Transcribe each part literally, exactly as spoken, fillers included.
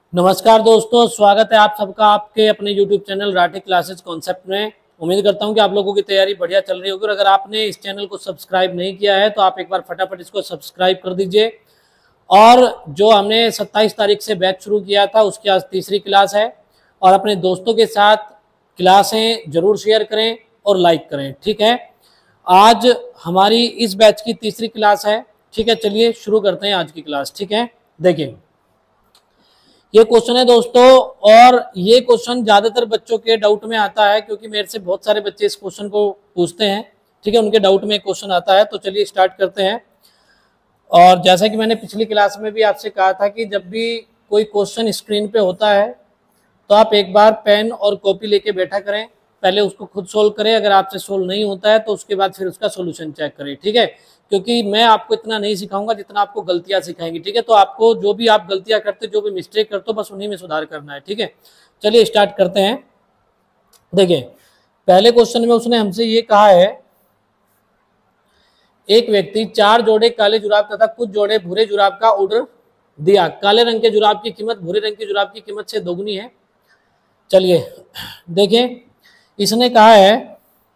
नमस्कार दोस्तों, स्वागत है आप सबका आपके अपने YouTube channel Rathi classes concept में। उम्मीद करता हूं कि आप लोगों की तैयारी बढ़िया चल रही होगी और अगर आपने इस चैनल को सब्सक्राइब नहीं किया है तो आप एक बार फटाफट इसको सब्सक्राइब कर दीजिए। और जो हमने सत्ताईस तारीख से बैच शुरू किया था उसकी आज तीसरी क्लास है और अपने दोस्तों के साथ क्लासें जरूर शेयर करें और लाइक करें। ठीक है, आज हमारी इस बैच की तीसरी क्लास है। ठीक है, चलिए शुरू करते हैं आज की क्लास। ठीक है, देखिए ये क्वेश्चन है दोस्तों, और ये क्वेश्चन ज्यादातर बच्चों के डाउट में आता है क्योंकि मेरे से बहुत सारे बच्चे इस क्वेश्चन को पूछते हैं। ठीक है, उनके डाउट में क्वेश्चन आता है, तो चलिए स्टार्ट करते हैं। और जैसा कि मैंने पिछली क्लास में भी आपसे कहा था कि जब भी कोई क्वेश्चन स्क्रीन पे होता है तो आप एक बार पेन और कॉपी लेके बैठा करें, पहले उसको खुद सोल्व करें। अगर आपसे सोल्व नहीं होता है तो उसके बाद फिर उसका सोल्यूशन चेक करें। ठीक है, क्योंकि मैं आपको इतना नहीं सिखाऊंगा जितना आपको गलतियां सिखाएंगी। ठीक है, तो आपको जो भी आप गलतियां करते, जो भी मिस्टेक करते हो, बस उन्हीं में सुधार करना है। ठीक है, चलिए स्टार्ट करते हैं। देखिए पहले क्वेश्चन में उसने हमसे ये कहा है, एक व्यक्ति चार जोड़े काले जुराब तथा कुछ जोड़े भूरे जुराब का ऑर्डर दिया। काले रंग के जुराब की कीमत भूरे रंग के जुराब की कीमत से दोगुनी है। चलिए देखिए, इसने कहा है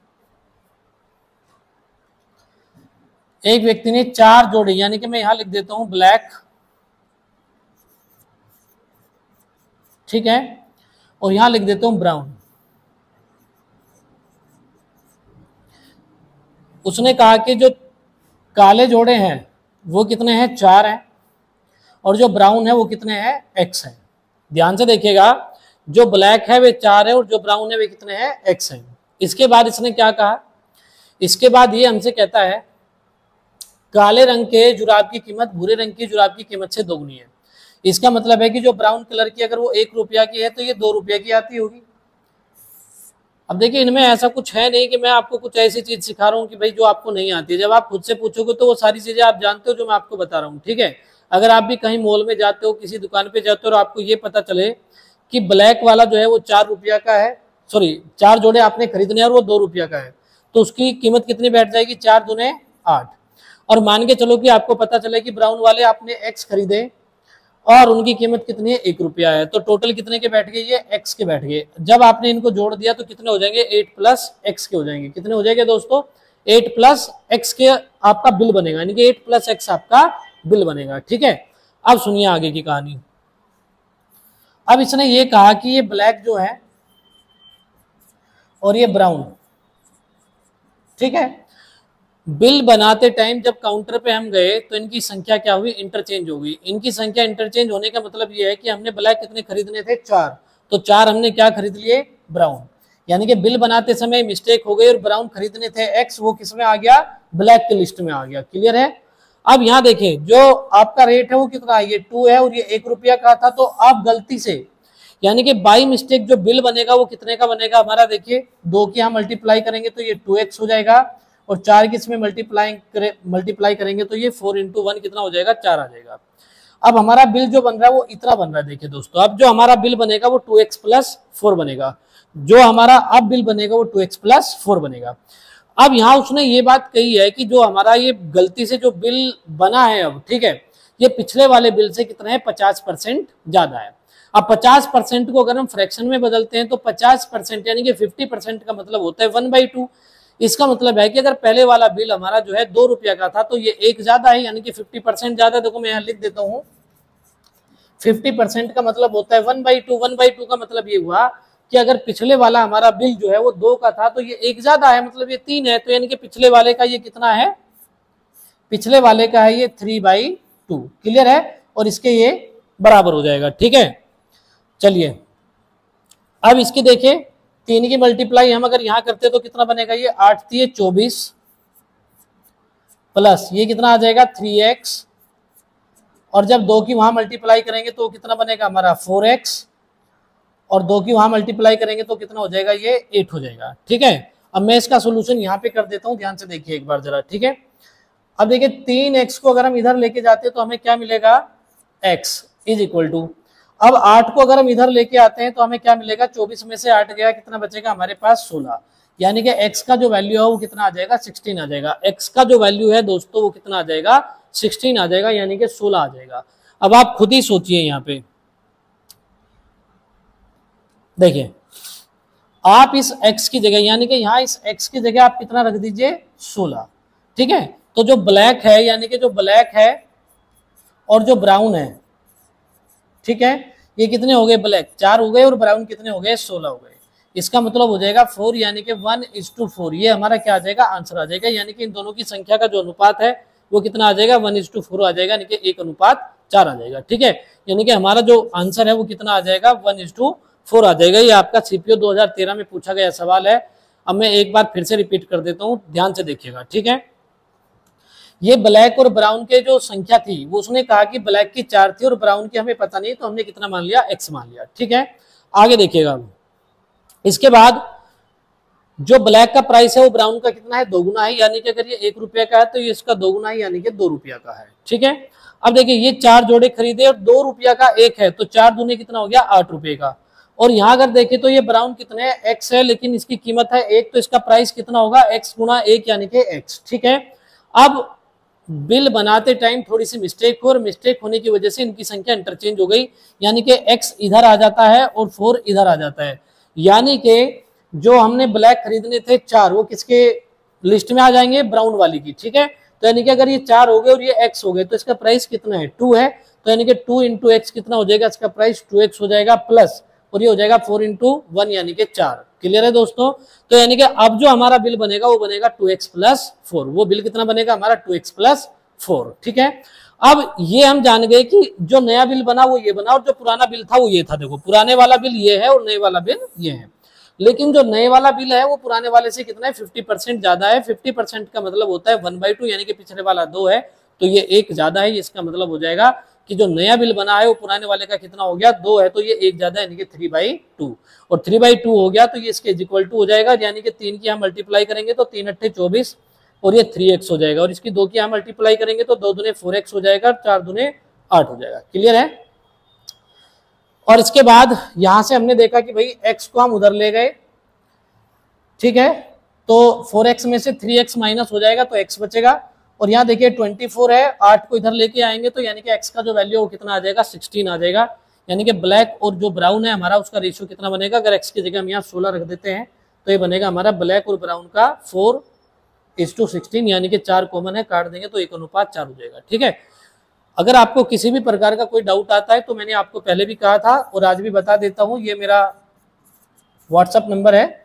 एक व्यक्ति ने चार जोड़े, यानी कि मैं यहां लिख देता हूं ब्लैक, ठीक है, और यहां लिख देता हूं ब्राउन। उसने कहा कि जो काले जोड़े हैं वो कितने हैं, चार हैं, और जो ब्राउन है वो कितने हैं, एक्स है। ध्यान से देखिएगा, जो ब्लैक है वे चार है और जो ब्राउन है वे कितने हैं, एक्स है। इसके बाद इसने क्या कहा, इसके बाद ये हमसे कहता है काले रंग के जुराब की कीमत भूरे रंग की जुराब की कीमत से दोगुनी है। इसका मतलब है कि जो ब्राउन कलर की अगर वो एक रुपया की है तो ये दो रुपया की आती होगी। अब देखिए इनमें ऐसा कुछ है नहीं कि मैं आपको कुछ ऐसी चीज सिखा रहा हूँ कि भाई जो आपको नहीं आती है। जब आप खुद से पूछोगे तो वो सारी चीजें आप जानते हो जो मैं आपको बता रहा हूँ। ठीक है, अगर आप भी कहीं मॉल में जाते हो, किसी दुकान पे जाते हो और आपको ये पता चले कि ब्लैक वाला जो है वो चार रुपया का है, सॉरी चार जोड़े आपने खरीदने और वो दो रुपया का है, तो उसकी कीमत कितनी बैठ जाएगी, चार दूने आठ। और मान के चलो कि आपको पता चले कि ब्राउन वाले आपने एक्स खरीदे और उनकी कीमत कितनी है, एक रुपया है, तो टोटल कितने के बैठ गए, ये एक्स के बैठ गए। जब आपने इनको जोड़ दिया तो कितने हो जाएंगे, एट प्लस एक्स के हो जाएंगे। कितने हो जाएंगे दोस्तों, एट प्लस एक्स के आपका बिल बनेगा, यानी कि एट प्लस एक्स आपका बिल बनेगा। ठीक है, अब सुनिए आगे की कहानी। अब इसने ये कहा कि ये ब्लैक जो है और ये ब्राउन, ठीक है, बिल बनाते टाइम जब काउंटर पे हम गए तो इनकी संख्या क्या हुई, इंटरचेंज हो गई। इनकी संख्या इंटरचेंज होने का मतलब ये है कि हमने ब्लैक कितने खरीदने थे, चार, तो चार हमने क्या खरीद लिए, ब्राउन। यानी कि बिल बनाते समय मिस्टेक हो गई और ब्राउन खरीदने थे एक्स, वो किस में आ गया, ब्लैक की लिस्ट में आ गया। क्लियर है। अब यहाँ देखिए जो आपका रेट है वो कितना है, ये टू है और ये एक रुपया का था, तो आप गलती से यानी कि बाई मिस्टेक जो बिल बनेगा वो कितने का बनेगा हमारा, देखिए दो की हम मल्टीप्लाई करेंगे तो ये टू एक्स हो जाएगा, और चार की इसमें मल्टीप्लाई करे मल्टीप्लाई करेंगे तो ये फोर इंटू वन कितना हो जाएगा, चार आ जाएगा। अब हमारा बिल जो बन रहा है वो इतना बन रहा है। देखिए दोस्तों, अब जो हमारा बिल बनेगा वो टू एक्स प्लस फोर बनेगा, जो हमारा अब बिल बनेगा वो टू एक्स प्लस फोर बनेगा। अब यहाँ उसने ये बात कही है कि जो हमारा ये गलती से जो बिल बना है अब, ठीक है, ये पिछले वाले बिल से कितना है, पचास परसेंट ज्यादा है। अब पचास परसेंट को अगर हम फ्रैक्शन में बदलते हैं तो पचास परसेंट यानी कि फिफ्टी परसेंट का मतलब होता है वन बाई टू। इसका मतलब है कि अगर पहले वाला बिल हमारा जो है दो रुपया का था तो ये एक ज्यादा है, यानी कि फिफ्टी परसेंट ज्यादा। देखो मैं यहाँ लिख देता हूँ, फिफ्टी परसेंट का मतलब होता है one by two. One by two का मतलब ये हुआ कि अगर पिछले वाला हमारा बिल जो है वो दो का था तो ये एक ज्यादा है, मतलब ये तीन है, तो यानी कि पिछले वाले का ये कितना है, पिछले वाले का है ये थ्री बाई टू। क्लियर है, और इसके ये बराबर हो जाएगा। ठीक है, चलिए अब इसकी देखिए तीन की मल्टीप्लाई हम अगर यहां करते तो कितना बनेगा, ये आठ तीन चौबीस प्लस ये कितना आ जाएगा, थ्री एक्स, और जब दो की वहां मल्टीप्लाई करेंगे तो कितना बनेगा हमारा, फोर एक्स, और दो की वहां मल्टीप्लाई करेंगे तो कितना हो जाएगा, ये एट हो जाएगा। ठीक है, अब मैं इसका सोल्यूशन यहाँ पे कर देता हूँ, ध्यान से देखिए एक बार जरा। ठीक है, अब देखिए तीन एक्स को अगर हम इधर लेके जाते हैं तो हमें क्या मिलेगा, एक्स इज इक्वल टू, अब आठ को अगर हम इधर लेके आते हैं तो हमें क्या मिलेगा, चौबीस में से आठ गया, कितना बचेगा हमारे पास, सोलह। यानी कि x का जो वैल्यू है वो कितना आ जाएगा, सिक्सटीन आ जाएगा। x का जो वैल्यू है दोस्तों वो कितना आ जाएगा, सिक्सटीन आ जाएगा, यानी कि सोलह आ जाएगा। अब आप खुद ही सोचिए यहाँ पे देखिए आप इस x की जगह यानी कि यहाँ इस x की जगह आप कितना रख दीजिए सोलह, ठीक है। तो जो ब्लैक है यानी कि जो ब्लैक है और जो ब्राउन है, ठीक है, ये कितने हो गए, ब्लैक चार हो गए और ब्राउन कितने हो गए, सोलह हो गए। इसका मतलब हो जाएगा फोर यानी कि वन इज टू फोर, ये हमारा क्या आ जाएगा, आंसर आ जाएगा। यानी कि इन दोनों की संख्या का जो अनुपात है वो कितना आ जाएगा, वन इज टू फोर आ जाएगा, यानी कि एक अनुपात चार आ जाएगा, ठीक है। यानी कि हमारा जो आंसर है वो कितना आ जाएगा, वन इज टू फोर आ जाएगा। ये आपका सीपीओ दो हजार तेरह में पूछा गया सवाल है। अब मैं एक बार फिर से रिपीट कर देता हूँ, ध्यान से देखिएगा, ठीक है। ये ब्लैक और ब्राउन के जो संख्या थी वो उसने कहा कि ब्लैक की चार थी और ब्राउन की हमें पता नहीं, तो हमने कितना मान लिया, एक्स मान लिया, ठीक है। आगे देखिएगा, इसके बाद जो ब्लैक का प्राइस है वो ब्राउन का कितना है, दो गुना है। यानी कि अगर ये एक रुपया का है तो ये इसका दो गुना है, यानी कि दो रुपया का है, ठीक है। अब देखिए ये चार जोड़े खरीदे और दो रुपया का एक है, तो चार दूने कितना हो गया, आठ रुपए का। और यहाँ अगर देखें तो ये ब्राउन कितने है, एक्स है, लेकिन इसकी कीमत है एक, तो इसका प्राइस कितना होगा, एक्स गुना एक यानी कि एक्स, ठीक है। अब बिल बनाते टाइम थोड़ी सी मिस्टेक हो और मिस्टेक होने की वजह से इनकी संख्या इंटरचेंज हो गई, यानी कि एक्स इधर आ जाता है और फोर इधर आ जाता है। यानी कि जो हमने ब्लैक खरीदने थे चार, वो किसके लिस्ट में आ जाएंगे, ब्राउन वाली की, ठीक है। तो यानी कि अगर ये चार हो गए और ये एक्स हो गए तो इसका प्राइस कितना है, टू है। तो यानी कि टू इंटू एक्स कितना हो जाएगा, इसका प्राइस टू एक्स हो जाएगा, प्लस और ये हो जाएगा फोर इंटू वन यानी कि चार। क्लियर है दोस्तों। तो यानी कि अब जो हमारा बिल बनेगा वो बनेगा टू एक्स प्लस फोर। वो बिल कितना बनेगा हमारा, टू एक्स प्लस फोर, ठीक है। अब ये हम जान गए कि जो नया बिल बना वो ये बना और जो पुराना बिल था वो ये था। देखो पुराने वाला बिल ये है और नए वाला बिल ये है, लेकिन जो नए वाला बिल है वो पुराने वाले से कितना है, फिफ्टी परसेंट ज्यादा है। फिफ्टी परसेंट का मतलब होता है वन बाई टू, यानी कि पिछले वाला दो है तो ये एक ज्यादा है। इसका मतलब हो जाएगा कि जो नया बिल बना है वो पुराने वाले का कितना हो गया, दो है, तो ये एक ज्यादा यानी कि थ्री बाई टू। और थ्री बाई टू हो गया तो ये इसके इक्वल टू हो जाएगा, यानी कि तीन की हम मल्टीप्लाई करेंगे तो तीन अट्ठे चौबीस और ये थ्री एक्स हो जाएगा। और इसकी दो की हम मल्टीप्लाई करेंगे तो दो दुने फोर एक्स हो जाएगा, चार दुने आठ हो जाएगा। क्लियर है। और इसके बाद यहां से हमने देखा कि भाई एक्स को हम उधर ले गए, ठीक है, तो फोर एक्स में से थ्री एक्स माइनस हो जाएगा तो x बचेगा। और यहाँ देखिए ट्वेंटी फोर है, आठ को इधर लेके आएंगे तो यानी कि x का जो वैल्यू वो कितना आ जाएगा, सिक्सटीन आ जाएगा। यानी कि ब्लैक और जो ब्राउन है हमारा उसका रेशियो कितना बनेगा, अगर x की जगह हम यहाँ सोलह रख देते हैं तो ये बनेगा हमारा ब्लैक और ब्राउन का फोर इज टू सिक्सटीन, यानी कि चार कॉमन है, काट देंगे तो एक अनुपात चार हो जाएगा, ठीक है। अगर आपको किसी भी प्रकार का कोई डाउट आता है तो मैंने आपको पहले भी कहा था और आज भी बता देता हूँ, ये मेरा व्हाट्सएप नंबर है,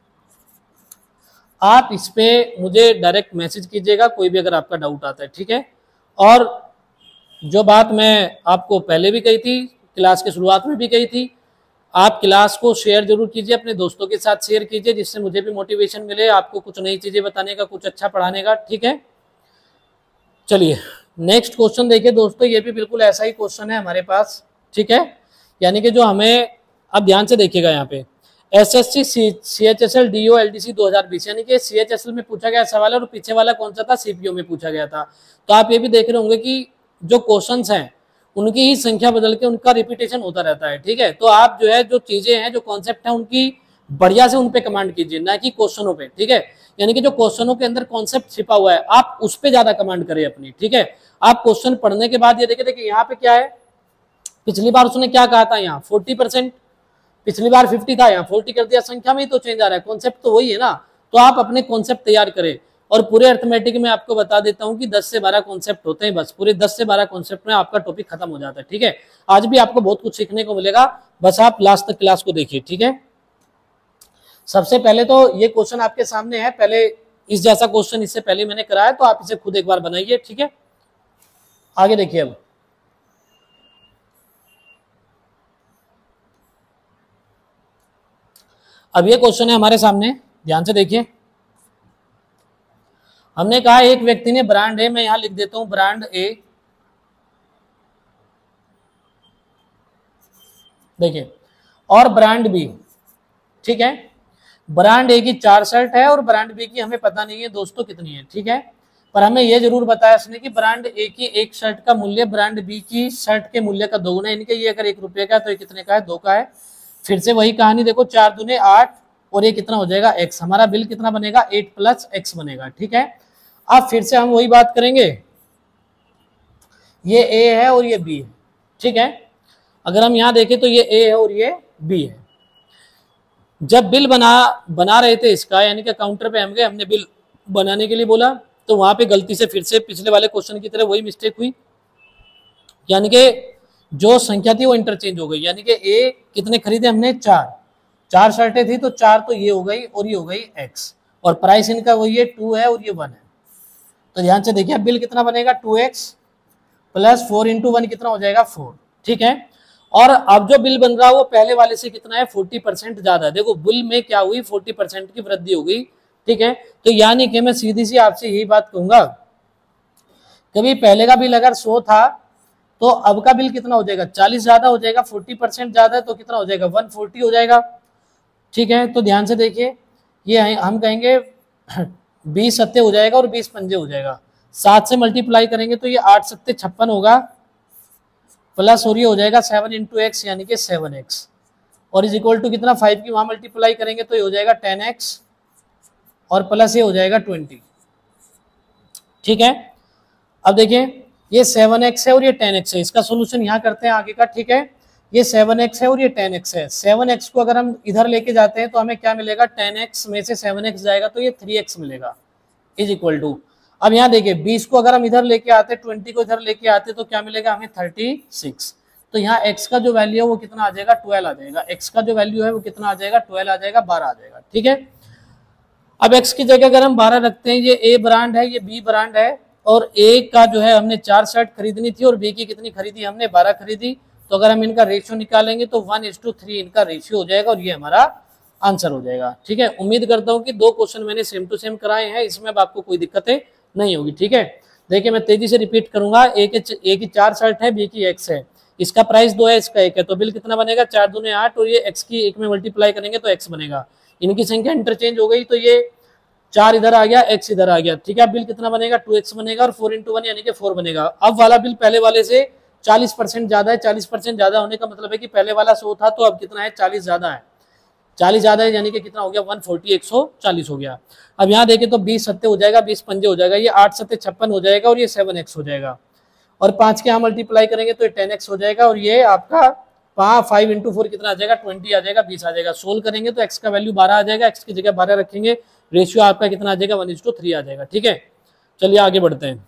आप इस पे मुझे डायरेक्ट मैसेज कीजिएगा कोई भी अगर आपका डाउट आता है, ठीक है। और जो बात मैं आपको पहले भी कही थी, क्लास के शुरुआत में भी कही थी, आप क्लास को शेयर जरूर कीजिए, अपने दोस्तों के साथ शेयर कीजिए, जिससे मुझे भी मोटिवेशन मिले आपको कुछ नई चीजें बताने का, कुछ अच्छा पढ़ाने का, ठीक है। चलिए नेक्स्ट क्वेश्चन देखिए दोस्तों, ये भी बिल्कुल ऐसा ही क्वेश्चन है हमारे पास, ठीक है। यानी कि जो हमें, अब ध्यान से देखिएगा यहाँ पे, S S C C H S L D O L D C दो हजार बीस, यानी कि सी एच एस एल में पूछा गया सवाल है और पीछे वाला कौन सा था, सीपीओ में पूछा गया था। तो आप ये भी देख रहे होंगे कि जो क्वेश्चंस हैं उनकी ही संख्या बदल के उनका रिपीटेशन होता रहता है, ठीक है। तो आप जो है जो चीजें हैं, जो कॉन्सेप्ट है, उनकी बढ़िया से उन पे कमांड कीजिए, ना कि क्वेश्चनों पे, ठीक है। यानी कि जो क्वेश्चनों के अंदर कॉन्सेप्ट छिपा हुआ है आप उस पे ज्यादा कमांड करें अपनी, ठीक है। आप क्वेश्चन पढ़ने के बाद ये देखिए, देखिए यहाँ पे क्या है, पिछली बार उसने क्या कहा था, यहाँ फोर्टी परसेंट, पिछली बार फिफ्टी था, यहाँ फोर्टी कर दिया, संख्या में ही तो चेंज आ रहा है, कॉन्सेप्ट तो वही है ना। तो आप अपने कॉन्सेप्ट तैयार करें। और पूरे अर्थमेटिक में आपको बता देता हूं कि दस से बारह कॉन्सेप्ट होते हैं, बस पूरे दस से बारह कॉन्सेप्ट में आपका टॉपिक खत्म हो जाता है, ठीक है। आज भी आपको बहुत कुछ सीखने को मिलेगा, बस आप लास्ट तक क्लास को देखिए, ठीक है। सबसे पहले तो ये क्वेश्चन आपके सामने है, पहले इस जैसा क्वेश्चन इससे पहले मैंने कराया, तो आप इसे खुद एक बार बनाइए, ठीक है। आगे देखिए, अब अब ये क्वेश्चन है हमारे सामने, ध्यान से देखिए। हमने कहा एक व्यक्ति ने ब्रांड ए, मैं यहां लिख देता हूं ब्रांड ए, देखिए, और ब्रांड बी, ठीक है। ब्रांड ए की चार शर्ट है और ब्रांड बी की हमें पता नहीं है दोस्तों कितनी है, ठीक है। पर हमें यह जरूर बताया इसने कि ब्रांड ए की एक शर्ट का मूल्य ब्रांड बी की शर्ट के मूल्य का दोगुना, यानी कि ये अगर एक रुपये का है तो ये कितने का है, दो का है। फिर से वही कहानी देखो, चार दुने आठ और ये कितना हो जाएगा, एक्स। हमारा बिल कितना बनेगा, एट प्लस एक्स बनेगा, ठीक है। अब फिर से हम वही बात करेंगे, ये ए है और ये बी है, ठीक है। अगर हम यहां देखें तो ये ए है और ये बी है। जब बिल बना बना रहे थे इसका, यानी कि काउंटर पे हम गए, हमने बिल बनाने के लिए बोला, तो वहां पे गलती से फिर से पिछले वाले क्वेश्चन की तरह वही मिस्टेक हुई, यानी कि जो संख्या थी वो इंटरचेंज हो गई। यानी कि ए कितने खरीदे हमने, चार चार शर्टें थी, तो चार तो ये हो गई और ये हो गई एक्स, और प्राइस इनका वही है टू है और ये वन है। तो ध्यान से देखिए बिल कितना बनेगा, two x plus four into one कितना हो जाएगा, फोर। ठीक है, और अब जो बिल बन रहा है वो पहले वाले से कितना है, फोर्टी परसेंट ज्यादा है। देखो बिल में क्या हुई, फोर्टी परसेंट की वृद्धि हो गई। ठीक है, तो यानी कि मैं सीधी सी आपसे यही बात कहूंगा, कभी पहले का बिल अगर सौ था तो अब का बिल कितना हो जाएगा, चालीस ज्यादा हो जाएगा, फोर्टी परसेंट ज्यादा है तो कितना हो जाएगा, वन फोर्टी हो जाएगा। ठीक है, तो ध्यान से देखिए, ये हम कहेंगे बीस सत्ते हो जाएगा और बीस पंजे हो जाएगा, सात से मल्टीप्लाई करेंगे तो ये आठ सत्ते छप्पन होगा, प्लस और ये हो जाएगा सेवन इंटू एक्स यानी कि सेवन एक्स, और इज इक्वल टू कितना, फाइव की वहां मल्टीप्लाई करेंगे तो ये हो जाएगा टेन एक्स और प्लस ये हो जाएगा ट्वेंटी। ठीक है, अब देखिए ये सेवन एक्स है और ये टेन एक्स है, इसका सोल्यूशन यहाँ करते हैं आगे का। ठीक है, ये सेवन एक्स है और ये टेन एक्स है, सेवन एक्स को अगर हम इधर लेके जाते हैं तो हमें क्या मिलेगा, टेन एक्स में से सेवन एक्स जाएगा तो ये थ्री एक्स मिलेगा, इज इक्वल टू, अब यहाँ देखिए बीस को अगर हम इधर लेके आते, ट्वेंटी को इधर लेके आते तो क्या मिलेगा हमें, थर्टी सिक्स। तो यहाँ x का जो वैल्यू है वो कितना आ जाएगा, ट्वेल्व आ जाएगा, x का जो वैल्यू है वो कितना आ जाएगा, ट्वेल्व आ जाएगा, बारह आ जाएगा। ठीक है, अब x की जगह अगर हम बारह रखते हैं, ये a ब्रांड है, ये b ब्रांड है, और a का जो है हमने चार शर्ट खरीदनी थी और b की कितनी खरीदी हमने, बारह खरीदी, तो अगर हम इनका रेशियो निकालेंगे तो वन इज टू थ्री इनका रेशियो हो जाएगा और ये हमारा आंसर हो जाएगा। ठीक है, उम्मीद करता हूँ कि दो क्वेश्चन मैंने सेम टू सेम कराए हैं, इसमें अब आपको कोई दिक्कतें नहीं होगी। ठीक है, देखिए मैं तेजी से रिपीट करूंगा, ए के ए की चार शर्ट है, बी की एक्स है, इसका प्राइस दो है, इसका एक है, तो बिल कितना बनेगा, चार दूने आठ, और ये एक्स की एक में मल्टीप्लाई करेंगे तो एक्स बनेगा, इनकी संख्या इंटरचेंज हो गई तो ये चार इधर आ गया, एक्स इधर आ गया। ठीक है, बिल कितना बनेगा, टू एक्स बनेगा और फोर इंटू वन यानी कि फोर बनेगा। अब वाला बिल पहले वाले से चालीस परसेंट ज्यादा है, चालीस परसेंट ज्यादा होने का मतलब है कि पहले वाला सौ था तो अब कितना है, चालीस ज्यादा है, चालीस ज्यादा है यानी कि कितना हो गया, वन फोर्टी, एक सौ चालीस हो गया। अब यहाँ देखें तो बीस सत्ते हो जाएगा, बीस पंजे हो जाएगा, ये आठ सत्ते छप्पन हो जाएगा और ये सेवन एक्स हो जाएगा, और पांच के यहाँ मल्टीप्लाई करेंगे तो ये टेन एक्स हो जाएगा, और ये आपका पाँच फाइव इंटू फोर कितना आ जाएगा, ट्वेंटी आ जाएगा, बीस आ जाएगा। सोल्व करेंगे तो एक्स का वैल्यू बारह आ जाएगा, एक्स की जगह बारह रखेंगे, रेशियो आपका कितना आ जाएगा, वन इज टू थ्री आ जाएगा। ठीक है, चलिए आगे बढ़ते हैं।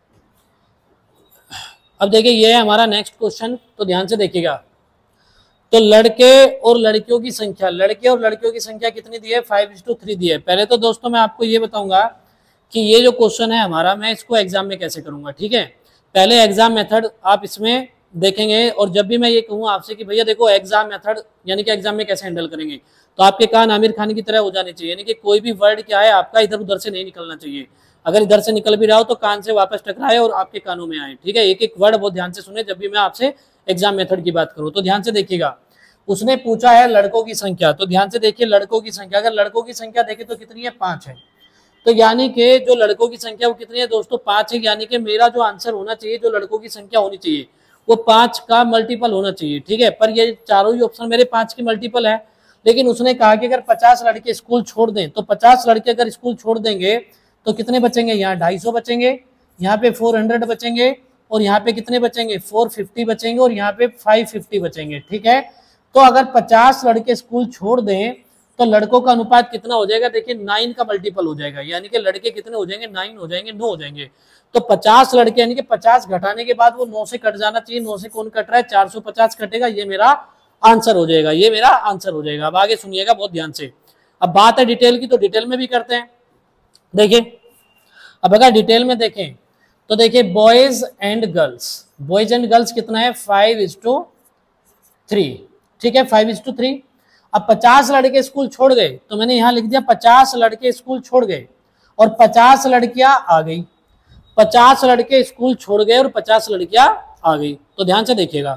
अब देखिए ये है हमारा नेक्स्ट क्वेश्चन, तो ध्यान से देखिएगा, तो लड़के और लड़कियों की संख्या, लड़के और लड़कियों की संख्या कितनी दी है, फाइव इज टू थ्री दी है। पहले तो दोस्तों मैं आपको ये बताऊंगा कि ये जो क्वेश्चन है हमारा, मैं इसको एग्जाम में कैसे करूंगा। ठीक है, पहले एग्जाम मेथड आप इसमें देखेंगे, और जब भी मैं ये कहूँ आपसे कि भैया देखो एग्जाम मेथड यानी कि एग्जाम में कैसे हैंडल करेंगे, तो आपके कान आमिर खान की तरह हो जाने चाहिए, यानी कि कोई भी वर्ड क्या है आपका इधर उधर से नहीं निकलना चाहिए, अगर इधर से निकल भी रहा हो तो कान से वापस टकराए और आपके कानों में आए। ठीक है, एक एक वर्ड बहुत ध्यान से सुने जब भी मैं आपसे एग्जाम मेथड की बात करूं। तो ध्यान से देखिएगा, उसने पूछा है लड़कों की संख्या, तो ध्यान से देखिए लड़कों की संख्या, अगर लड़कों की संख्या देखें तो कितनी है, पांच है, तो यानी कि जो लड़कों की संख्या वो कितनी है दोस्तों, पांच है, यानी कि मेरा जो आंसर होना चाहिए, जो लड़कों की संख्या होनी चाहिए वो पांच का मल्टीपल होना चाहिए। ठीक है, पर ये चारों ही ऑप्शन मेरे पांच की मल्टीपल है, लेकिन उसने कहा कि अगर पचास लड़के स्कूल छोड़ दें, तो पचास लड़के अगर स्कूल छोड़ देंगे तो कितने बचेंगे, यहाँ ढाई सौ बचेंगे, यहाँ पे फोर हंड्रेड बचेंगे, और यहाँ पे कितने बचेंगे, फोर फिफ्टी बचेंगे, और यहाँ पे फाइव फिफ्टी बचेंगे। ठीक है, तो अगर पचास लड़के स्कूल छोड़ दें तो लड़कों का अनुपात कितना हो जाएगा, देखिए नाइन का मल्टीपल हो जाएगा, यानी कि लड़के कितने हो जाएंगे, नाइन हो जाएंगे, नौ हो जाएंगे। तो पचास लड़के यानी कि पचास घटाने के बाद वो नौ से कट जाना चाहिए, नौ से कौन कट रहा है, चार सौ पचास कटेगा, ये मेरा आंसर हो जाएगा, ये मेरा आंसर हो जाएगा। अब आगे सुनिएगा बहुत ध्यान से, अब बात है डिटेल की, तो डिटेल में भी करते हैं। देखिए अब अगर डिटेल में देखें तो देखिए boys and girls, boys and girls कितना है, फाइव इज टू थ्री। ठीक है, फाइव इज टू थ्री। अब पचास लड़के स्कूल छोड़ गए, तो मैंने यहां लिख दिया पचास लड़के स्कूल छोड़ गए और पचास लड़कियां आ गई, पचास लड़के स्कूल छोड़ गए और पचास लड़कियां आ गई। तो ध्यान से देखिएगा,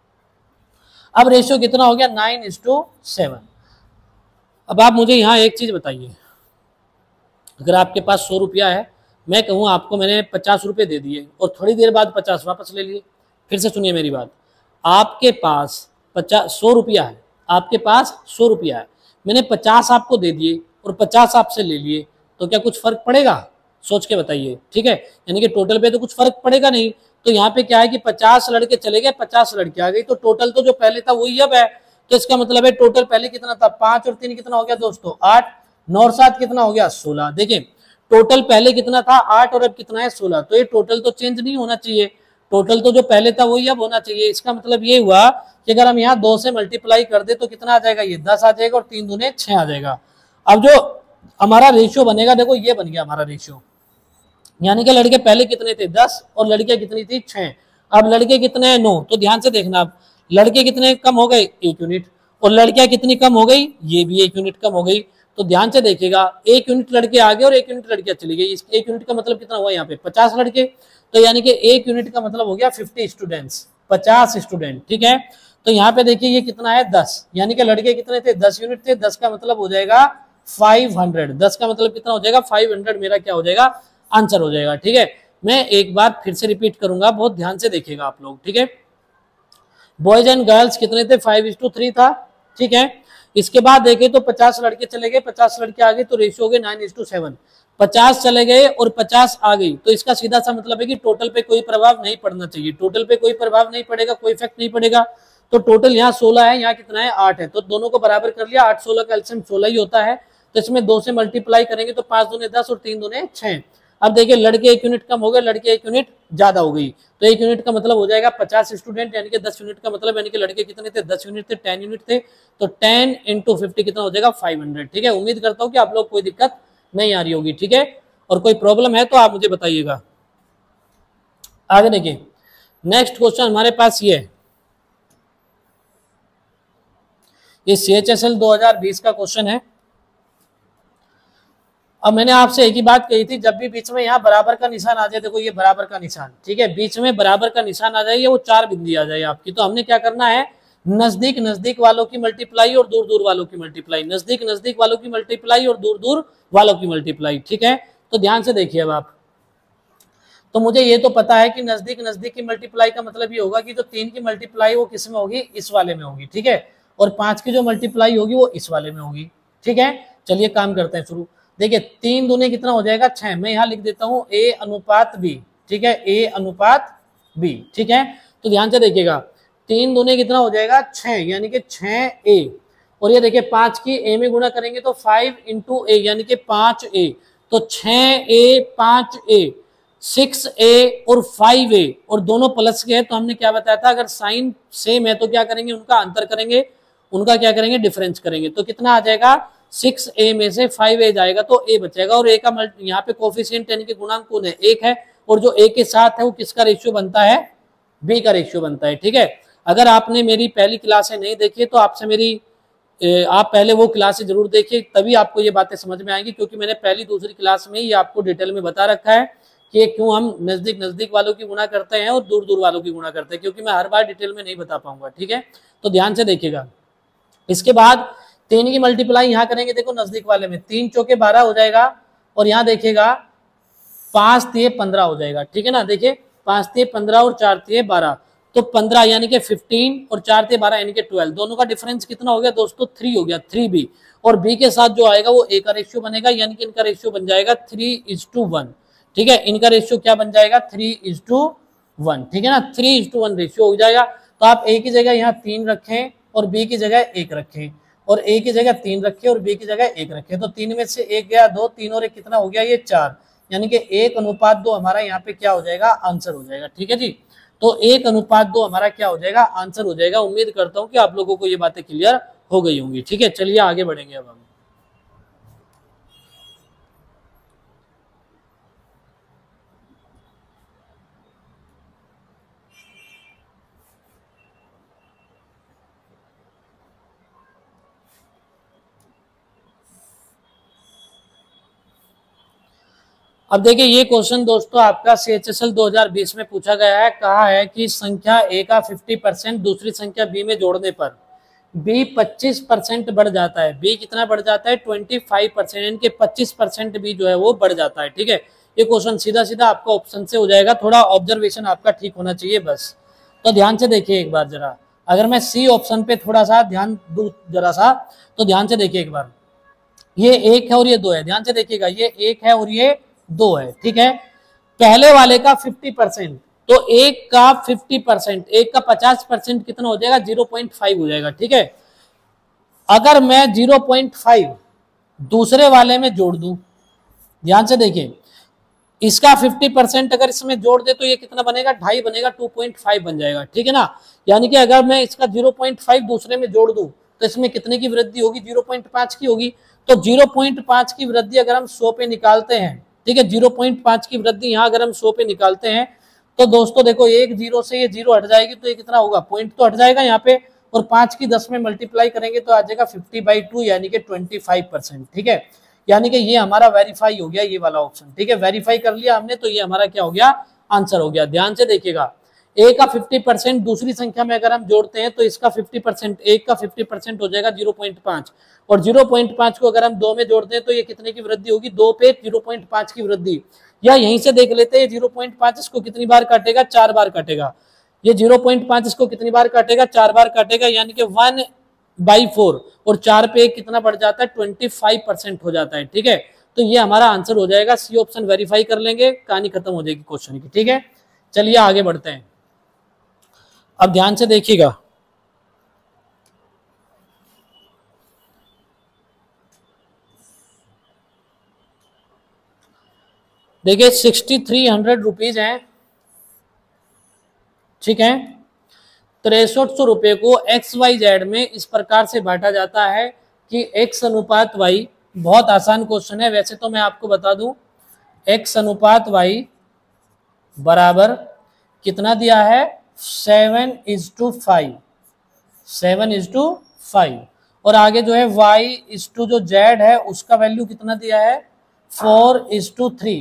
अब रेशियो कितना हो गया, नाइन इज टू सेवन। अब आप मुझे यहां एक चीज बताइए, अगर आपके पास सौ रुपया है, मैं कहूँ आपको मैंने पचास रुपये दे दिए और थोड़ी देर बाद पचास वापस ले लिए, फिर से सुनिए मेरी बात, आपके पास पचास सौ रुपया है, आपके पास सौ रुपया है, मैंने पचास आपको दे दिए और पचास आपसे ले लिए, तो क्या कुछ फर्क पड़ेगा, सोच के बताइए। ठीक है, यानी कि टोटल पे तो कुछ फर्क पड़ेगा नहीं। तो यहाँ पे क्या है कि पचास लड़के चले गए, पचास लड़के आ गई, तो टोटल तो जो पहले था वही अब है, तो इसका मतलब है टोटल पहले कितना था, पांच और तीन कितना हो गया दोस्तों, आठ, नौ और सात कितना हो गया, सोलह। देखिए टोटल पहले कितना था, आठ, और अब कितना है, सोलह। तो ये टोटल तो चेंज नहीं होना चाहिए, टोटल तो जो पहले था वही अब होना चाहिए। इसका मतलब ये हुआ कि अगर हम यहाँ दो से मल्टीप्लाई कर दे तो कितना आ जाएगा, ये दस आ जाएगा, और तीन दूने छह आ जाएगा। अब जो हमारा रेशियो बनेगा, देखो ये बन गया हमारा रेशियो, यानी कि लड़के पहले कितने थे, दस, और लड़कियां कितनी थी, छह। अब लड़के कितने हैं, नौ। तो ध्यान से देखना, अब लड़के कितने कम हो गए, एक यूनिट, और लड़कियां कितनी कम हो गई, ये भी एक यूनिट कम हो गई। तो ध्यान से देखिएगा, एक यूनिट लड़के आ गए और एक यूनिट लड़कियां चली गई। इस एक यूनिट का मतलब कितना हुआ यहाँ पे, पचास लड़के। तो यानी कि एक यूनिट का मतलब हो गया फिफ्टी स्टूडेंट्स, पचास स्टूडेंट, ठीक है। तो यहाँ पे देखिए ये कितना है, दस, यानी कि लड़के कितने थे, दस यूनिट थे, दस का मतलब हो जाएगा फाइव हंड्रेड, दस का मतलब कितना हो जाएगा, फाइव हंड्रेड मेरा क्या हो जाएगा, आंसर हो जाएगा, ठीक है। मैं एक बार फिर से रिपीट करूंगा, बहुत ध्यान से देखिएगा आप लोग, ठीक है। बॉयज एंड गर्ल्स कितने थे, फाइव इज टू थ्री था, ठीक है। इसके बाद देखे तो पचास लड़के चले गए, पचास लड़के आ गए, तो रेशियो हो गए नाइन इज टू सेवन। पचास चले गए और पचास आ गई, तो इसका सीधा सा मतलब है कि टोटल पे कोई प्रभाव नहीं पड़ना चाहिए, टोटल पे कोई प्रभाव नहीं पड़ेगा, कोई इफेक्ट नहीं पड़ेगा। तो टोटल यहाँ सोलह है, यहाँ कितना है, आठ है, तो दोनों को बराबर कर लिया, आठ सोलह का एलसीएम सोलह ही होता है। तो इसमें दो से मल्टीप्लाई करेंगे तो पांच दूने दस और तीन दूने छह। अब देखिए लड़के एक यूनिट कम हो गए, लड़के एक यूनिट ज्यादा हो गई, तो एक यूनिट का मतलब हो जाएगा पचास स्टूडेंट, यानी कि दस यूनिट का मतलब, यानी कि लड़के कितने थे, दस यूनिट थे, टेन यूनिट थे, तो टेन इंटू फिफ्टी कितना हो जाएगा, फाइव हंड्रेड, ठीक है। उम्मीद करता हूँ कि आप लोग कोई दिक्कत नहीं आ रही होगी, ठीक है। और कोई प्रॉब्लम है तो आप मुझे बताइएगा। आगे देखिए नेक्स्ट क्वेश्चन हमारे पास ये है, ये सी एच एस एल दो हजार बीस का क्वेश्चन है। अब मैंने आपसे एक ही बात कही थी, जब भी बीच में यहाँ बराबर का निशान आ जाए, देखो ये बराबर का निशान, ठीक है, बीच में बराबर का निशान आ जाए, वो चार बिंदी आ जाए आपकी, तो हमने क्या करना है, नजदीक नजदीक वालों की मल्टीप्लाई और दूर दूर वालों की मल्टीप्लाई, नजदीक नजदीक वालों की मल्टीप्लाई और दूर दूर वालों की मल्टीप्लाई, ठीक है। तो ध्यान से देखिए अब आप, तो मुझे ये तो पता है कि नजदीक नजदीक की मल्टीप्लाई का मतलब ये होगा कि जो तीन की मल्टीप्लाई वो किस में होगी, इस वाले में होगी, ठीक है, और पांच की जो मल्टीप्लाई होगी वो इस वाले में होगी, ठीक है। चलिए काम करते हैं शुरू। देखिए तीन दूने कितना हो जाएगा, छह, मैं यहाँ लिख देता हूँ ए अनुपात बी, ठीक है, ए अनुपात बी, ठीक है। तो ध्यान से देखिएगा, तीन दूने कितना हो जाएगा, छह, यानी कि छह ए, और ये देखिए पांच की ए में गुणा करेंगे तो फाइव इंटू ए, यानी कि पांच ए, तो छह ए, पांच ए, सिक्स ए और फाइव ए, और दोनों प्लस के हैं, तो हमने क्या बताया था, अगर साइन सेम है तो क्या करेंगे, उनका अंतर करेंगे, उनका क्या करेंगे, डिफरेंस करेंगे। तो कितना आ जाएगा, सिक्स ए में से फाइव ए जाएगा तो ए बचेगा, और ए का मल्टी यहाँ पे कोफिशिएंट यानी कि गुणांक कौन है, एक है, और जो ए के साथ है वो किसका रेशियो बनता है, बी का रेशियो बनता है, ठीक है। अगर आपने मेरी पहली क्लासें नहीं देखी तो आपसे मेरी आप पहले वो क्लासें जरूर देखिए, तभी आपको ये बातें समझ में आएंगी, क्योंकि मैंने पहली दूसरी क्लास में ही आपको डिटेल में बता रखा है कि क्यों हम नजदीक नजदीक वालों की गुणा करते हैं और दूर दूर वालों की गुणा करते हैं, क्योंकि मैं हर बार डिटेल में नहीं बता पाऊंगा, ठीक है। तो ध्यान से देखिएगा, इसके बाद तीन की मल्टीप्लाई यहाँ करेंगे, देखो नजदीक वाले में तीन चौके बारह हो जाएगा, और यहाँ देखिएगा पांच तिये पंद्रह हो जाएगा, ठीक है ना। देखिए पांच तिये पंद्रह और चार तिये बारह, तो पंद्रह यानी कि फिफ्टीन और चार तिये बारह यानी कि ट्वेल्व, दोनों का डिफरेंस कितना हो गया दोस्तों, थ्री हो गया, थ्री बी, और बी के साथ जो आएगा वो ए का रेशियो बनेगा, यानी कि इनका रेशियो बन जाएगा थ्री इज टू वन, ठीक है। इनका रेशियो क्या बन जाएगा, थ्री इज टू वन, ठीक है ना, three is to one ratio हो जाएगा। तो आप ए की जगह यहाँ तीन रखें और बी की जगह एक रखें, और ए की जगह तीन रखे और बी की जगह एक रखे, तो तीन में से एक गया दो, तीन और एक कितना हो गया, ये चार, यानी कि एक अनुपात दो हमारा यहाँ पे क्या हो जाएगा, आंसर हो जाएगा, ठीक है जी। तो एक अनुपात दो हमारा क्या हो जाएगा, आंसर हो जाएगा। उम्मीद करता हूँ कि आप लोगों को ये बातें क्लियर हो गई होंगी, ठीक है। चलिए आगे बढ़ेंगे अब हम। अब देखिए ये क्वेश्चन दोस्तों आपका सी एच एस एल दो हजार बीस में पूछा गया है, कहा है कि संख्या ए का फिफ्टी परसेंट दूसरी संख्या बी में जोड़ने पर बी पच्चीस परसेंट बढ़ जाता है, बी कितना बढ़ जाता है, पच्चीस परसेंट, इनके पच्चीस परसेंट बी जो है वो बढ़ जाता है, ठीक है। ये क्वेश्चन सीधा सीधा आपका ऑप्शन से हो जाएगा, थोड़ा ऑब्जर्वेशन आपका ठीक होना चाहिए बस। तो ध्यान से देखिए एक बार जरा, अगर मैं सी ऑप्शन पे थोड़ा सा ध्यान दूं जरा सा, तो ध्यान से देखिए एक बार, ये एक है और ये दो है, ध्यान से देखिएगा, ये एक है और ये दो है, ठीक है। पहले वाले का फिफ्टी परसेंट, तो एक का फिफ्टी परसेंट, एक का पचास परसेंट कितना हो जाएगा, जीरो पॉइंट फाइव हो जाएगा, ठीक है। अगर मैं ज़ीरो पॉइंट फाइव दूसरे वाले में जोड़ दूं, ध्यान से देखिए, इसका फिफ्टी परसेंट अगर इसमें जोड़ दे तो ये कितना बनेगा, ढाई बनेगा, टू पॉइंट फाइव बन जाएगा, ठीक है ना। यानी कि अगर मैं इसका ज़ीरो पॉइंट फाइव दूसरे में जोड़ दूं तो इसमें कितने की वृद्धि होगी, ज़ीरो पॉइंट फाइव की होगी। तो ज़ीरो पॉइंट फाइव की वृद्धि अगर हम सौ पे निकालते हैं, ठीक है, ज़ीरो पॉइंट फाइव की वृद्धि यहाँ अगर हम सौ पे निकालते हैं तो दोस्तों देखो एक जीरो से ये जीरो हट जाएगी तो ये कितना होगा, पॉइंट तो हट जाएगा यहाँ पे, और पांच की दस में मल्टीप्लाई करेंगे तो आ जाएगा फिफ्टी बाई टू यानी कि ट्वेंटी फाइव परसेंट, ठीक है। यानी कि ये हमारा वेरीफाई हो गया, ये वाला ऑप्शन, ठीक है, वेरीफाई कर लिया हमने, तो ये हमारा क्या हो गया, आंसर हो गया। ध्यान से देखिएगा, ए का फिफ्टी परसेंट दूसरी संख्या में अगर हम जोड़ते हैं तो इसका फिफ्टी परसेंट, एक का फिफ्टी परसेंट हो जाएगा ज़ीरो पॉइंट फाइव, और ज़ीरो पॉइंट फाइव को अगर हम दो में जोड़ते हैं तो ये कितने की वृद्धि होगी, दो पे ज़ीरो पॉइंट फाइव की वृद्धि। या यहीं से देख लेते हैं ज़ीरो पॉइंट फाइव इसको कितनी बार काटेगा, चार बार काटेगा। ये ज़ीरो पॉइंट फाइव इसको कितनी बार काटेगा, चार बार काटेगा, यानी कि वन बाई फोर, और चार पे एक कितना बढ़ जाता है, ट्वेंटी फाइव परसेंट हो जाता है, ठीक है। तो ये हमारा आंसर हो जाएगा, सी ऑप्शन वेरीफाई कर लेंगे, कहानी खत्म हो जाएगी क्वेश्चन की, ठीक है। चलिए आगे बढ़ते हैं। अब ध्यान से देखिएगा, देखिए सिक्सटी थ्री हंड्रेड रुपीज है, ठीक है। तिरसठ सौ रुपये को एक्स वाई जेड में इस प्रकार से बांटा जाता है कि एक्स अनुपात वाई, बहुत आसान क्वेश्चन है वैसे तो, मैं आपको बता दूं, एक्स अनुपात वाई बराबर कितना दिया है, seven is two five, seven is two five, और आगे जो है वाई इज टू जो जेड है उसका वैल्यू कितना दिया है, फोर इज टू थ्री,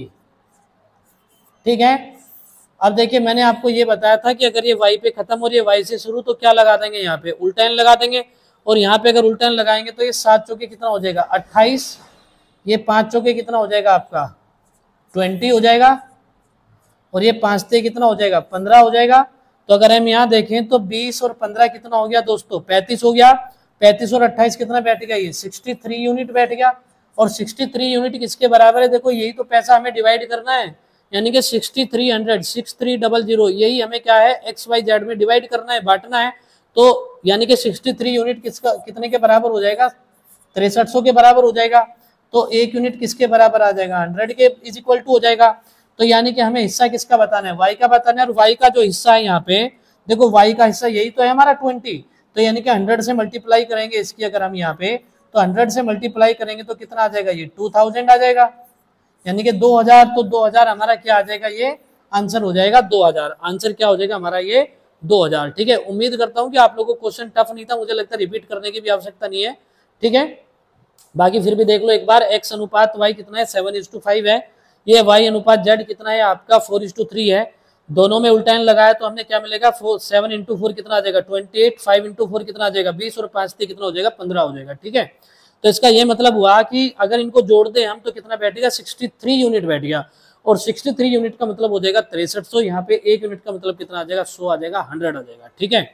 ठीक है। अब देखिए मैंने आपको ये बताया था कि अगर ये y पे खत्म और ये y से शुरू तो क्या लगा देंगे, यहाँ पे उल्टा n लगा देंगे, और यहाँ पे अगर उल्टा n लगाएंगे तो ये सात चौके कितना हो जाएगा, अट्ठाईस, ये पांच चौके कितना हो जाएगा आपका, ट्वेंटी हो जाएगा, और ये पांच ते कितना हो जाएगा, पंद्रह हो जाएगा। तो अगर हम यहाँ देखें तो बीस और पंद्रह कितना हो गया दोस्तों, पैंतीस हो गया, पैंतीस और अट्ठाईस कितना बैठ गया, ये सिक्सटी थ्री यूनिट बैठ गया, और सिक्सटी थ्री यूनिट किसके बराबर है, देखो यही तो पैसा हमें डिवाइड करना है, यानी कि sixty three hundred, six three double zero, यही हमें क्या है, एक्स वाई जेड में डिवाइड करना है, बांटना है। तो यानी कि सिक्सटी थ्री यूनिट किसका कितने के बराबर हो जाएगा, तिरसठ सौ के बराबर हो जाएगा। तो एक यूनिट किसके बराबर आ जाएगा, हंड्रेड के इज इक्वल टू हो जाएगा। तो यानी कि हमें हिस्सा किसका बताना है, वाई का बताना है, और वाई का जो हिस्सा है यहाँ पे देखो, वाई का हिस्सा यही तो है हमारा ट्वेंटी, तो यानी कि हंड्रेड से मल्टीप्लाई करेंगे इसकी अगर हम यहाँ पे, तो हंड्रेड से मल्टीप्लाई करेंगे तो कितना आ जाएगा, ये टू थाउजेंड आ जाएगा, यानी कि दो हजार, तो दो हजार हमारा क्या आ जाएगा, ये आंसर हो जाएगा दो हजार, आंसर क्या हो जाएगा हमारा, ये दो हजार, ठीक है। उम्मीद करता हूं कि आप लोगों को क्वेश्चन टफ नहीं था, मुझे लगता है रिपीट करने की भी आवश्यकता नहीं है, ठीक है। बाकी फिर भी देख लो एक बार, एक्स अनुपात वाई कितना है, सेवन इज टू फाइव है, ये वाई अनुपात जेड कितना है आपका, फोर इज टू थ्री है, दोनों में उल्टा लगाया तो हमने क्या मिलेगा, फोर, सेवन इंटू फोर कितना आ जाएगा, twenty eight, five into four कितना आ जाएगा, बीस, और पांच से कितना हो जाएगा, पंद्रह हो जाएगा, ठीक है। तो इसका ये मतलब हुआ कि अगर इनको जोड़ दें हम तो कितना बैठेगा, सिक्सटी थ्री यूनिट बैठ गया, और सिक्सटी थ्री यूनिट का मतलब हो जाएगा तिरसठ सौ, यहाँ पे एक यूनिट का मतलब कितना आ जाएगा, सौ आ जाएगा, हंड्रेड आ जाएगा, ठीक है।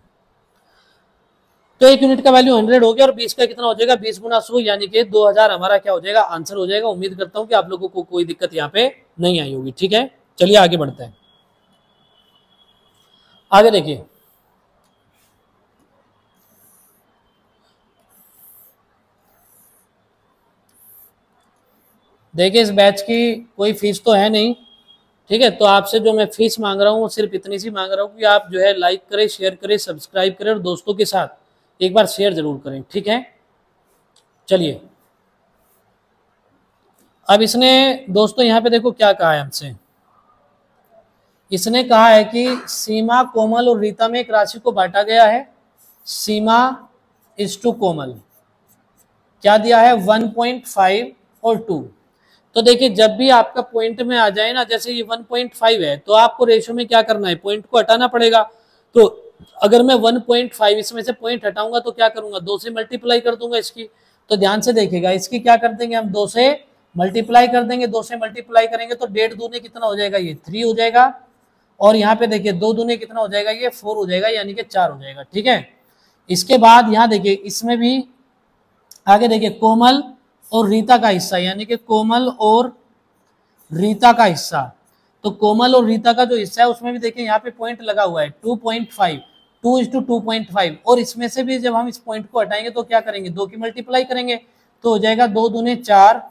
तो एक यूनिट का वैल्यू हंड्रेड हो गया, और बीस का कितना हो जाएगा, बीस गुना सौ, यानी कि दो हजार हमारा क्या हो जाएगा, आंसर हो जाएगा। उम्मीद करता हूं कि आप लोगों को कोई दिक्कत यहाँ पे नहीं आई होगी, ठीक है। चलिए आगे बढ़ते हैं, आगे देखिए, देखिए इस बैच की कोई फीस तो है नहीं, ठीक है। तो आपसे जो मैं फीस मांग रहा हूँ वो सिर्फ इतनी सी मांग रहा हूँ कि आप जो है लाइक करें, शेयर करें, सब्सक्राइब करें, और दोस्तों के साथ एक बार शेयर जरूर करें, ठीक है। चलिए अब इसने दोस्तों यहाँ पे देखो क्या कहा है हमसे, इसने कहा है कि सीमा, कोमल और रीता में एक राशि को बांटा गया है, सीमा इज टू कोमल क्या दिया है, वन पॉइंट फाइव और टू। तो देखिए जब भी आपका पॉइंट में आ जाए ना, जैसे ये वन पॉइंट फाइव है तो आपको रेशो में क्या करना है, पॉइंट को हटाना पड़ेगा। तो अगर मैं वन पॉइंट फाइव इसमें से पॉइंट हटाऊंगा तो क्या करूंगा, दो से मल्टीप्लाई कर दूंगा इसकी। तो ध्यान से देखिएगा, इसकी क्या कर देंगे हम, दो से मल्टीप्लाई कर देंगे, दो से मल्टीप्लाई करेंगे तो डेढ़ दूने कितना हो जाएगा, ये थ्री हो जाएगा, और यहाँ पे देखिए दो दूने कितना हो जाएगा, ये फोर हो जाएगा, यानी कि चार हो जाएगा, ठीक है। इसके बाद यहाँ देखिए इसमें भी आगे देखिए कोमल और रीता का हिस्सा, यानी कि कोमल और रीता का हिस्सा, तो कोमल और रीता का जो हिस्सा है उसमें भी देखिए यहाँ पे पॉइंट लगा हुआ है two point five, two is to two point five, और इसमें से भी जब हम इस पॉइंट को हटाएंगे तो क्या करेंगे, दो की मल्टीप्लाई करेंगे तो हो जाएगा दो दूने चार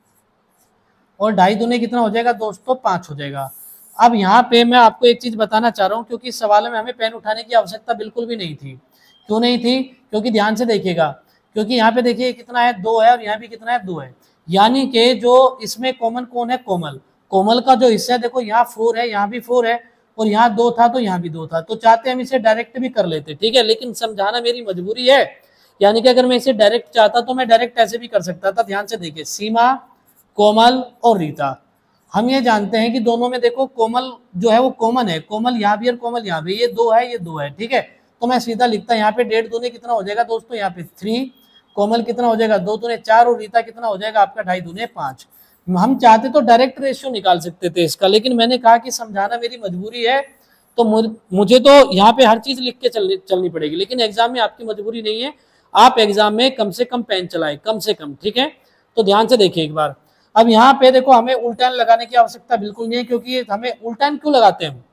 और ढाई दूने कितना हो जाएगा दोस्तों, पांच हो जाएगा। अब यहाँ पे मैं आपको एक चीज बताना चाह रहा हूँ, क्योंकि इस सवाल में हमें पेन उठाने की आवश्यकता बिल्कुल भी नहीं थी। क्यों नहीं थी, क्योंकि ध्यान से देखिएगा, क्योंकि यहाँ पे देखिए कितना है, दो है, और यहाँ भी कितना है, दो है, यानी कि जो इसमें कॉमन कौन है, कोमल। कोमल का जो हिस्सा है देखो यहाँ फोर है, यहाँ भी फोर है, और यहाँ दो था तो यहाँ भी दो था, तो चाहते हम इसे डायरेक्ट भी कर लेते, ठीक है, लेकिन समझाना मेरी मजबूरी है, यानी कि अगर मैं इसे डायरेक्ट चाहता तो मैं डायरेक्ट ऐसे भी कर सकता था। ध्यान से देखिए, सीमा, कोमल और रीता, हम ये जानते हैं कि दोनों में देखो कोमल जो है वो कॉमन है, कोमल यहाँ भी और कोमल यहाँ भी, ये दो है ये दो है, ठीक है, तो मैं सीधा लिखता यहाँ पे डेढ़ दूने कितना हो जाएगा दोस्तों, यहाँ पे थ्री, कोमल कितना हो जाएगा, दो दूने चार, और रीता कितना हो जाएगा आपका, ढाई दूने पांच। हम चाहते तो डायरेक्ट रेशियो निकाल सकते थे इसका, लेकिन मैंने कहा कि समझाना मेरी मजबूरी है, तो मुझे तो यहाँ पे हर चीज लिख के चलनी चलनी पड़ेगी, लेकिन एग्जाम में आपकी मजबूरी नहीं है, आप एग्जाम में कम से कम पेन चलाए, कम से कम, ठीक है। तो ध्यान से देखिए एक बार, अब यहाँ पे देखो हमें उल्टान लगाने की आवश्यकता बिल्कुल नहीं है, क्योंकि हमें उल्टान क्यों लगाते हैं,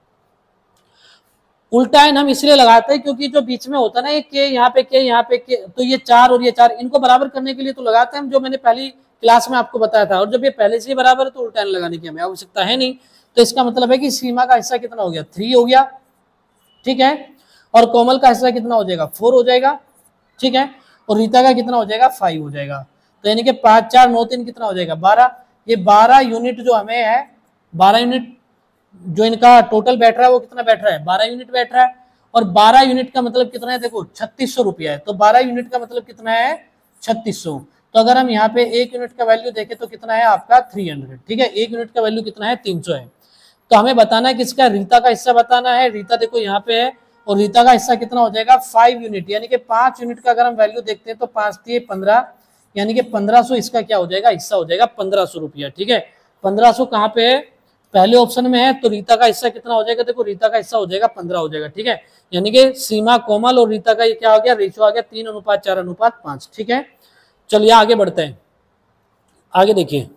उल्टान हम इसलिए लगाते हैं क्योंकि जो बीच में होता है ना ये के, यहाँ पे के, यहाँ पे के, तो ये चार और ये चार, इनको बराबर करने के लिए तो लगाते हैं हम, जो मैंने पहली क्लास में आपको बताया था, और जब ये पहले से ही बराबर है तो उल्टान लगाने की हमें आवश्यकता है नहीं। तो इसका मतलब है कि सीमा का हिस्सा कितना हो गया, थ्री हो गया, ठीक है, और कोमल का हिस्सा कितना हो जाएगा, फोर हो जाएगा, ठीक है, और रीता का कितना हो जाएगा, फाइव हो जाएगा। तो यानी कि पांच चार नौ तीन कितना हो जाएगा, बारह। ये बारह यूनिट जो हमें है, बारह यूनिट जो इनका टोटल बैठ रहा है वो कितना बैठ रहा है, बारह यूनिट बैठ रहा है, और बारह यूनिट का मतलब कितना है, देखो छत्तीस सौ रुपया है, तो बारह यूनिट का मतलब कितना है, छत्तीस सौ। तो अगर हम यहाँ पे एक यूनिट का वैल्यू देखें तो कितना है आपका, थ्री हंड्रेड, ठीक है, एक यूनिट का वैल्यू कितना है, तीन सौ है। तो हमें बताना है किसका, रीता का हिस्सा बताना है, रीता देखो यहाँ पे है, और रीता का हिस्सा कितना हो जाएगा, फाइव यूनिट, यानी कि पांच यूनिट का अगर हम वैल्यू देखते हैं तो पांच दिए पंद्रह, यानी कि पंद्रह सौ इसका क्या हो जाएगा, हिस्सा हो जाएगा पंद्रह सौ रुपया, ठीक है। पंद्रह सौ कहाँ पे है, पहले ऑप्शन में है, तो रीता का हिस्सा कितना हो जाएगा, देखो रीता का हिस्सा हो जाएगा पंद्रह हो जाएगा, ठीक है, यानी कि सीमा, कोमल और रीता का ये क्या हो गया, रेशो आ गया तीन अनुपात चार अनुपात पांच, ठीक है। चलिए आगे बढ़ते हैं, आगे देखिए,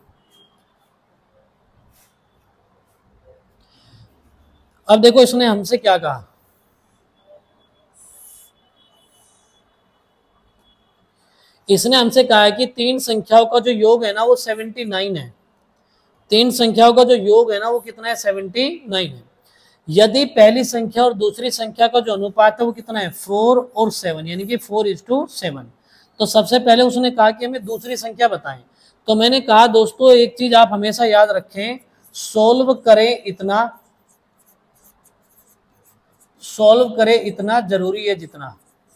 अब देखो इसने हमसे क्या कहा, इसने हमसे कहा है कि तीन संख्याओं का जो योग है ना वो सेवेंटी नाइन है, तीन संख्याओं का जो योग है ना वो कितना है, सेवेंटी नाइन है। यदि पहली संख्या और दूसरी संख्या का जो अनुपात है वो कितना है, फोर और सेवन, यानी कि फोर इज टू सेवन। तो सबसे पहले उसने कहा कि हमें दूसरी संख्या बताएं, तो मैंने कहा दोस्तों एक चीज आप हमेशा याद रखें, सोल्व करें इतना, सोल्व करें इतना जरूरी है जितना,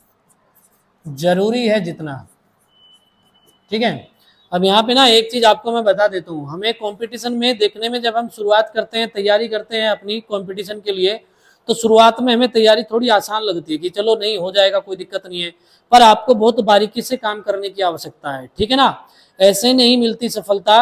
जरूरी है जितना, ठीक है। अब यहाँ पे ना एक चीज आपको मैं बता देता हूँ, हमें कंपटीशन में देखने में जब हम शुरुआत करते हैं, तैयारी करते हैं अपनी कंपटीशन के लिए, तो शुरुआत में हमें तैयारी थोड़ी आसान लगती है कि चलो नहीं हो जाएगा, कोई दिक्कत नहीं है, पर आपको बहुत बारीकी से काम करने की आवश्यकता है, ठीक है ना। ऐसे नहीं मिलती सफलता,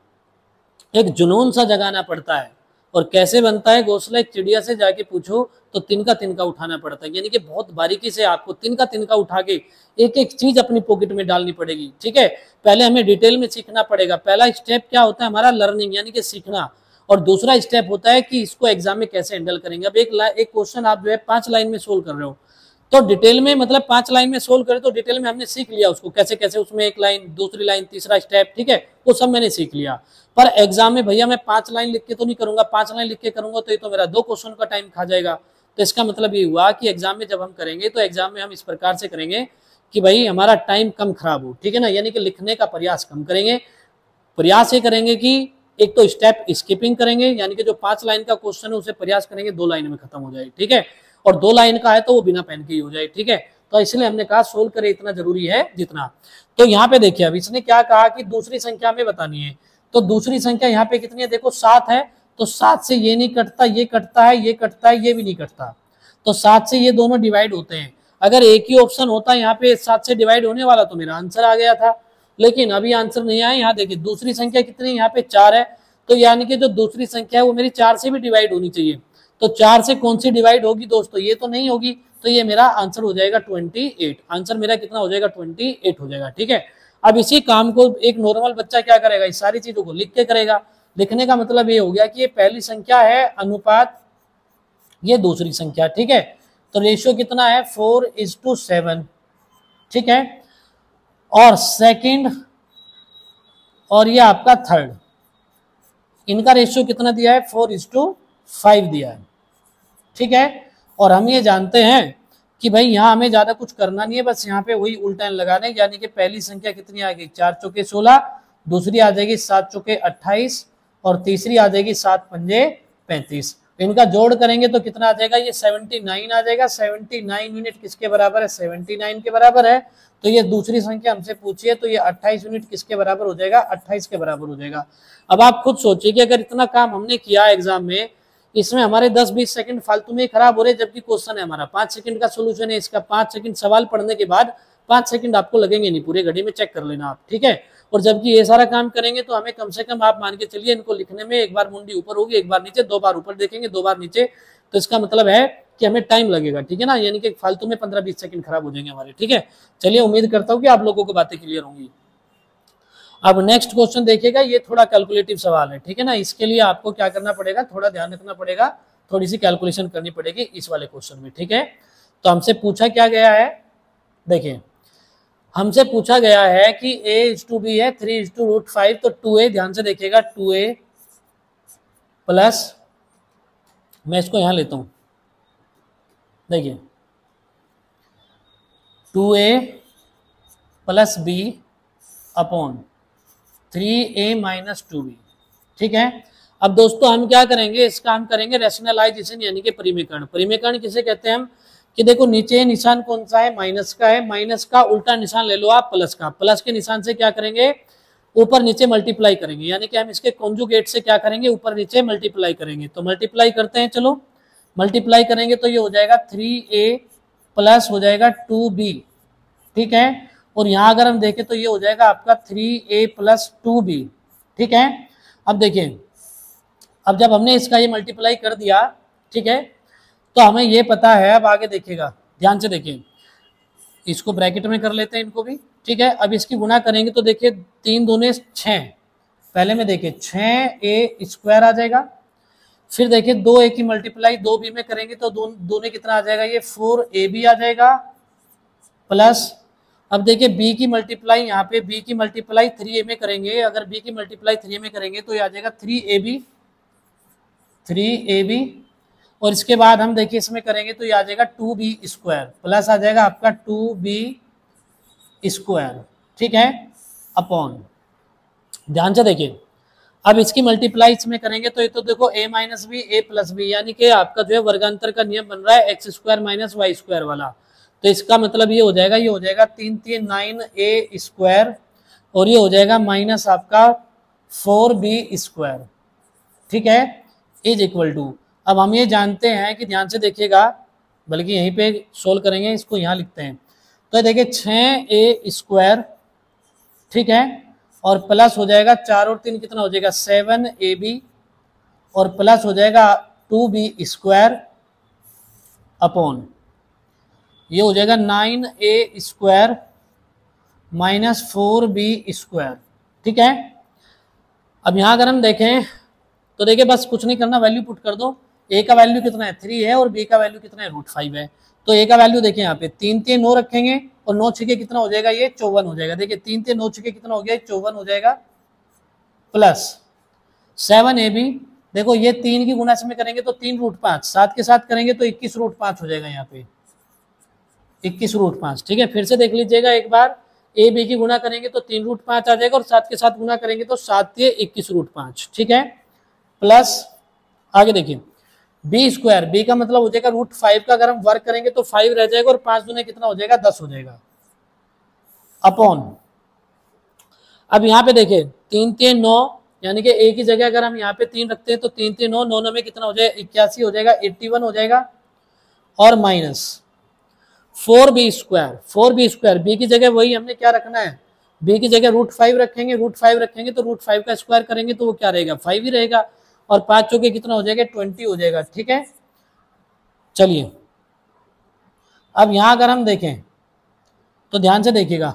एक जुनून सा जगाना पड़ता है, और कैसे बनता है घोंसला, एक चिड़िया से जाके पूछो तो तिनका तिनका उठाना पड़ता है, यानी कि बहुत बारीकी से आपको तिनका तिनका उठा के एक एक चीज अपनी पॉकेट में डालनी पड़ेगी, ठीक है। पहले हमें डिटेल में सीखना पड़ेगा, पहला स्टेप क्या होता है हमारा, लर्निंग, यानी कि सीखना, और दूसरा स्टेप होता है कि इसको एग्जाम में कैसे हैंडल करेंगे। अब एक एक क्वेश्चन आप जो है पांच लाइन में सोल्व कर रहे हो, तो डिटेल में मतलब पांच लाइन में सोल्व करें तो डिटेल में हमने सीख लिया उसको कैसे कैसे, उसमें एक लाइन, दूसरी लाइन, तीसरा स्टेप, ठीक है, वो सब मैंने सीख लिया। पर एग्जाम में भैया मैं पांच लाइन लिख के तो नहीं करूंगा, पांच लाइन लिख के करूंगा तो ये तो मेरा दो क्वेश्चन का टाइम खा जाएगा। तो इसका मतलब ये हुआ कि एग्जाम में जब हम करेंगे तो एग्जाम में हम इस प्रकार से करेंगे कि भाई हमारा टाइम कम खराब हो, ठीक है ना, यानी कि लिखने का प्रयास कम करेंगे। प्रयास ये करेंगे कि एक तो स्टेप स्किपिंग करेंगे, यानी कि जो पांच लाइन का क्वेश्चन है उसे प्रयास करेंगे दो लाइन में खत्म हो जाए, ठीक है, और दो लाइन का है तो वो बिना पेन के ही हो जाए, ठीक है। तो इसलिए हमने कहा सोल्व करे इतना जरूरी है जितना। तो यहाँ पे देखिए अब इसने क्या कहा कि दूसरी संख्या में बतानी है, तो दूसरी संख्या यहाँ पे कितनी है, देखो सात है, तो सात से ये नहीं कटता, ये कटता है, ये कटता है, ये भी नहीं कटता, तो सात से ये दोनों डिवाइड होते हैं। अगर एक ही ऑप्शन होता है यहाँ पे सात से डिवाइड होने वाला तो मेरा आंसर आ गया था, लेकिन अभी आंसर नहीं आया। यहाँ देखिए दूसरी संख्या कितनी है, यहाँ पे चार है, तो यानी कि जो दूसरी संख्या है वो मेरी चार से भी डिवाइड होनी चाहिए, तो चार से कौन सी डिवाइड होगी दोस्तों, ये तो नहीं होगी, तो ये मेरा आंसर हो जाएगा अट्ठाईस। आंसर मेरा कितना हो जाएगा, अट्ठाईस हो जाएगा, ठीक है। अब इसी काम को एक नॉर्मल बच्चा क्या करेगा, इस सारी चीजों को लिख के करेगा। लिखने का मतलब ये हो गया कि ये पहली संख्या है अनुपात ये दूसरी संख्या, ठीक है, तो रेशियो कितना है, फोर इज टू सेवन, ठीक है। और सेकंड और ये आपका थर्ड, इनका रेशियो कितना दिया है, फोर इज टू फाइव दिया है, ठीक है। और हम ये जानते हैं कि भाई यहाँ हमें ज्यादा कुछ करना नहीं है, बस यहाँ पे वही उल्टा लगाना है, यानी कि पहली संख्या कितनी आ गई, चार चौके सोलह, दूसरी आ जाएगी सात चौके अट्ठाईस, और तीसरी आ जाएगी सात पंजे पैंतीस। इनका जोड़ करेंगे तो कितना आ जाएगा, ये सेवेंटी नाइन आ जाएगा। सेवेंटी नाइन यूनिट किसके बराबर है, सेवेंटी नाइन के बराबर है। तो ये दूसरी संख्या हमसे पूछी है, तो ये अट्ठाईस यूनिट किसके बराबर हो जाएगा, अट्ठाईस के बराबर हो जाएगा। अब आप खुद सोचिए कि अगर इतना काम हमने किया एग्जाम में, इसमें हमारे दस बीस सेकंड फालतू में खराब हो रहे, जबकि क्वेश्चन है हमारा पांच सेकंड का सोल्यूशन है इसका। पांच सेकंड सवाल पढ़ने के बाद पांच सेकंड आपको लगेंगे नहीं, पूरे घड़ी में चेक कर लेना आप, ठीक है। और जबकि ये सारा काम करेंगे तो हमें कम से कम आप मान के चलिए, इनको लिखने में एक बार मुंडी ऊपर होगी, एक बार नीचे, दो बार ऊपर देखेंगे, दो बार नीचे, तो इसका मतलब है कि हमें टाइम लगेगा, ठीक है ना। यानी कि फालतू में पंद्रह बीस सेकंड खराब हो जाएंगे हमारे, ठीक है। चलिए, उम्मीद करता हूँ कि आप लोगों को बातें क्लियर होंगी। अब नेक्स्ट क्वेश्चन देखिएगा, ये थोड़ा कैलकुलेटिव सवाल है, ठीक है ना। इसके लिए आपको क्या करना पड़ेगा, थोड़ा ध्यान रखना पड़ेगा, थोड़ी सी कैलकुलेशन करनी पड़ेगी इस वाले क्वेश्चन में, ठीक है। तो हमसे पूछा क्या गया है, देखिए हमसे पूछा गया है कि a इज टू बी है three is to root five, तो टू ए, ध्यान से देखिएगा, टू ए प्लस, मैं इसको यहां लेता हूं, देखिए two A plus B upon three A minus two B, ठीक है। अब दोस्तों हम क्या करेंगे, इसका हम करेंगे रैशनलाइजेशन, यानी कि परिमेकरण। परिमेकरण किसे कहते हैं हम, कि देखो नीचे निशान कौन सा है, माइनस का है, माइनस का उल्टा निशान ले लो आप प्लस का, प्लस के निशान से क्या करेंगे, ऊपर नीचे मल्टीप्लाई करेंगे, यानी कि हम इसके कॉन्जुगेट से क्या करेंगे, ऊपर नीचे मल्टीप्लाई करेंगे। तो मल्टीप्लाई करते हैं, चलो मल्टीप्लाई करेंगे तो ये हो जाएगा थ्री ए प्लस हो जाएगा टू बी, ठीक है। और यहाँ अगर हम देखें तो ये हो जाएगा आपका three A plus two B, ठीक है। अब देखिए, अब जब हमने इसका ये मल्टीप्लाई कर दिया, ठीक है, तो हमें ये पता है, अब आगे देखिएगा, ध्यान से देखिए, इसको ब्रैकेट में कर लेते हैं इनको भी, ठीक है। अब इसकी गुणा करेंगे तो देखिए तीन दूने छः, पहले में देखिए छः ए स्क्वायर आ जाएगा, फिर देखिए दो ए की मल्टीप्लाई दो बी में करेंगे तो दो दूने कितना आ जाएगा, ये फोर ए बी आ जाएगा, प्लस अब देखिए बी की मल्टीप्लाई, यहाँ पे बी की मल्टीप्लाई थ्री ए में करेंगे, अगर बी की मल्टीप्लाई थ्री ए में करेंगे तो ये आ जाएगा three A B, three A B, और इसके बाद हम देखिए इसमें करेंगे तो ये आ जाएगा टू बी स्क्वायर, प्लस आ जाएगा आपका टू बी स्क्वायर, ठीक है, अपॉन, ध्यान से देखिए, अब इसकी मल्टीप्लाई इसमें करेंगे तो ये तो देखो a minus B A plus B, यानी कि आपका जो है वर्गांतर का नियम बन रहा है X square minus Y square वाला। तो इसका मतलब ये हो जाएगा, ये हो जाएगा तीन तीन नाइन ए स्क्वायर, और ये हो जाएगा माइनस आपका फोर बी स्क्वायर, ठीक है, इज इक्वल टू, अब हम ये जानते हैं कि ध्यान से देखिएगा, बल्कि यहीं पे सोल्व करेंगे, इसको यहाँ लिखते हैं, तो देखिए छः ए स्क्वायर, ठीक है, और प्लस हो जाएगा चार और तीन कितना हो जाएगा, सेवन ए बी, और प्लस हो जाएगा टू बी स्क्वायर अपॉन, ये हो जाएगा nine A square minus four B square, ठीक है। अब यहाँ अगर हम देखें तो देखिए बस कुछ नहीं करना, वैल्यू पुट कर दो, ए का वैल्यू कितना है थ्री है, और बी का वैल्यू कितना है रूट फाइव है। तो ए का वैल्यू देखिए यहाँ पे तीन तीन नौ रखेंगे, और नौ छिके कितना हो जाएगा, ये चौवन हो जाएगा। देखिए तीन तीन नौ छिके कितना हो गया, चौवन हो जाएगा, प्लस सेवन ए बी, देखो ये तीन की गुणा में करेंगे तो तीन रूट पाँच, सात के साथ करेंगे तो इक्कीस रूट पाँच हो जाएगा, यहाँ पे इक्कीस रूट पाँच, ठीक है। फिर से देख लीजिएगा एक बार, ए बी की गुणा करेंगे तो तीन रूट पाँच आ जाएगा, और सात के साथ गुणा करेंगे तो सात ये इक्कीस रूट पाँच, ठीक है, प्लस आगे देखिए बी स्क्वायर, बी का मतलब हो जाएगा रूट फाइव का, अगर हम वर्क करेंगे तो फाइव रह जाएगा, और पांच दूने कितना हो जाएगा, दस हो जाएगा, अपॉन, अब यहाँ पे देखिए तीन तीन नौ, यानी कि ए की जगह अगर हम यहाँ पे तीन रखते हैं तो तीन तीन नौ, नौ नौ में कितना हो जाएगा, इक्यासी हो जाएगा, एट्टी वन हो जाएगा, और minus four B square, four B square, B की जगह वही हमने क्या रखना है, बी की जगह रूट फाइव रखेंगे, रूट फाइव रखेंगे तो रूट फाइव का स्क्वायर करेंगे तो वो क्या रहेगा, फाइव ही रहेगा, और पांच चौके कितना हो जाएगा, ट्वेंटी हो जाएगा, ठीक है। चलिए अब यहां अगर हम देखें तो ध्यान से देखिएगा,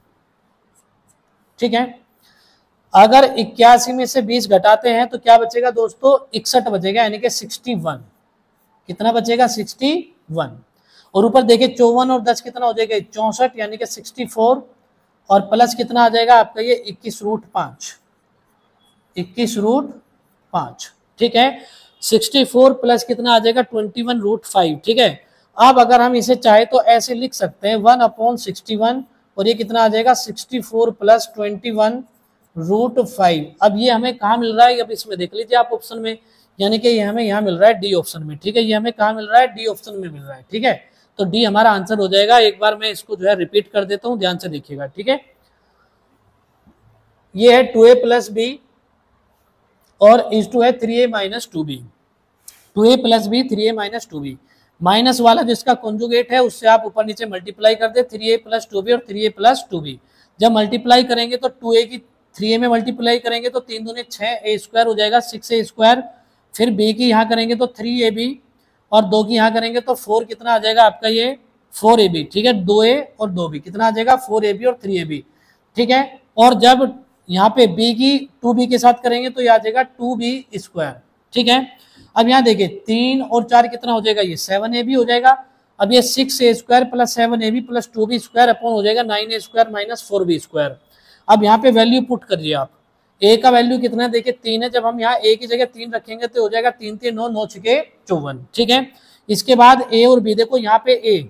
ठीक है, अगर इक्यासी में से बीस घटाते हैं तो क्या बचेगा दोस्तों, इकसठ बचेगा, यानी कि सिक्सटी वन, कितना बचेगा, सिक्सटी वन। और ऊपर देखिए चौवन और दस कितना हो जाएगा, चौसठ यानी कि सिक्सटी फोर, और प्लस कितना आ जाएगा आपका ये इक्कीस रूट पाँच, इक्कीस रूट पाँच, ठीक है। सिक्सटी फोर प्लस कितना आ जाएगा, ट्वेंटी वन रूट फाइव, ठीक है। अब अगर हम इसे चाहे तो ऐसे लिख सकते हैं वन अपॉन सिक्सटी वन, और ये कितना आ जाएगा sixty four plus twenty one root five. अब ये हमें कहाँ मिल रहा है, अब इसमें देख लीजिए आप ऑप्शन में, यानी कि ये हमें यहाँ मिल रहा है डी ऑप्शन में, ठीक है। ये हमें कहाँ मिल रहा है, डी ऑप्शन में मिल रहा है, ठीक है। तो डी हमारा आंसर हो जाएगा। एक बार मैं इसको जो है रिपीट कर देता हूँ, ध्यान से देखिएगा, ठीक है। ये है टू ए प्लस बी और इज टू है three A minus two B, two A plus B three A minus two B, minus वाला जिसका कॉन्जुगेट है उससे आप ऊपर नीचे मल्टीप्लाई कर दे, three A plus two B और three A plus two B. जब मल्टीप्लाई करेंगे तो टू ए की थ्री ए में मल्टीप्लाई करेंगे तो तीन दूने छः, ए स्क्वायर हो जाएगा सिक्स ए स्क्वायर, फिर बी की यहाँ करेंगे तो थ्री ए बी, और दो की यहाँ करेंगे तो फोर, कितना आ जाएगा आपका ये फोर ए बी, ठीक है। दो ए और दो बी कितना आ जाएगा फोर ए बी और थ्री ए बी, ठीक है। और जब यहाँ पे b की टू बी के साथ करेंगे तो ये आ जाएगा टू बी स्क्वायर, ठीक है। अब यहाँ देखिए तीन और चार कितना हो जाएगा, ये सेवन ए बी हो जाएगा। अब ये six A square plus seven A B plus two B square upon हो जाएगा nine A square minus four B square. अब यहाँ पे वैल्यू पुट करिए आप, ए का वैल्यू कितना है, देखिए तीन है, जब हम यहाँ ए की जगह तीन रखेंगे तो हो जाएगा तीन तीन नौ, नौ छके चौवन, ठीक है। इसके बाद ए और बी, देखो यहाँ पे ए,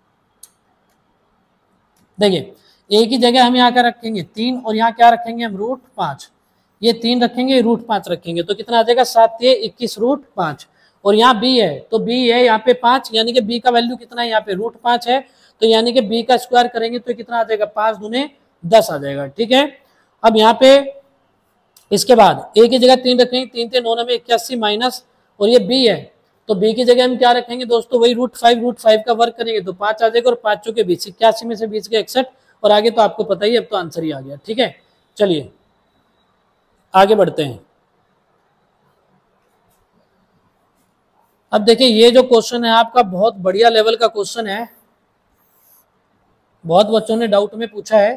देखिए ए की जगह हम यहाँ क्या रखेंगे तीन, और यहाँ क्या रखेंगे हम रूट पाँच, ये तीन रखेंगे रूट पाँच रखेंगे तो कितना आ जाएगा सात ये इक्कीस रूट पाँच, और यहाँ बी है तो बी है यहाँ पे पाँच, यानी कि बी का वैल्यू कितना है यहाँ पे रूट पाँच है, तो यानी कि बी का स्क्वायर करेंगे तो कितना आ जाएगा पाँच दूने दस आ जाएगा, ठीक है। अब यहाँ पे इसके बाद ए की जगह तीन रखेंगे, तीन तीन नौ में इक्यासी माइनस, और ये बी है तो बी की जगह हम क्या रखेंगे दोस्तों, वही रूट फाइव, रूट फाइव का वर्क करेंगे तो पाँच आ जाएगा, और पाँचों के बीच इक्यासी में से बीच के इकसठ, और आगे तो आपको पता ही, अब तो आंसर ही आ गया, ठीक है। चलिए आगे बढ़ते हैं। अब देखिए ये जो क्वेश्चन है आपका बहुत बढ़िया लेवल का क्वेश्चन है, बहुत बच्चों ने डाउट में पूछा है।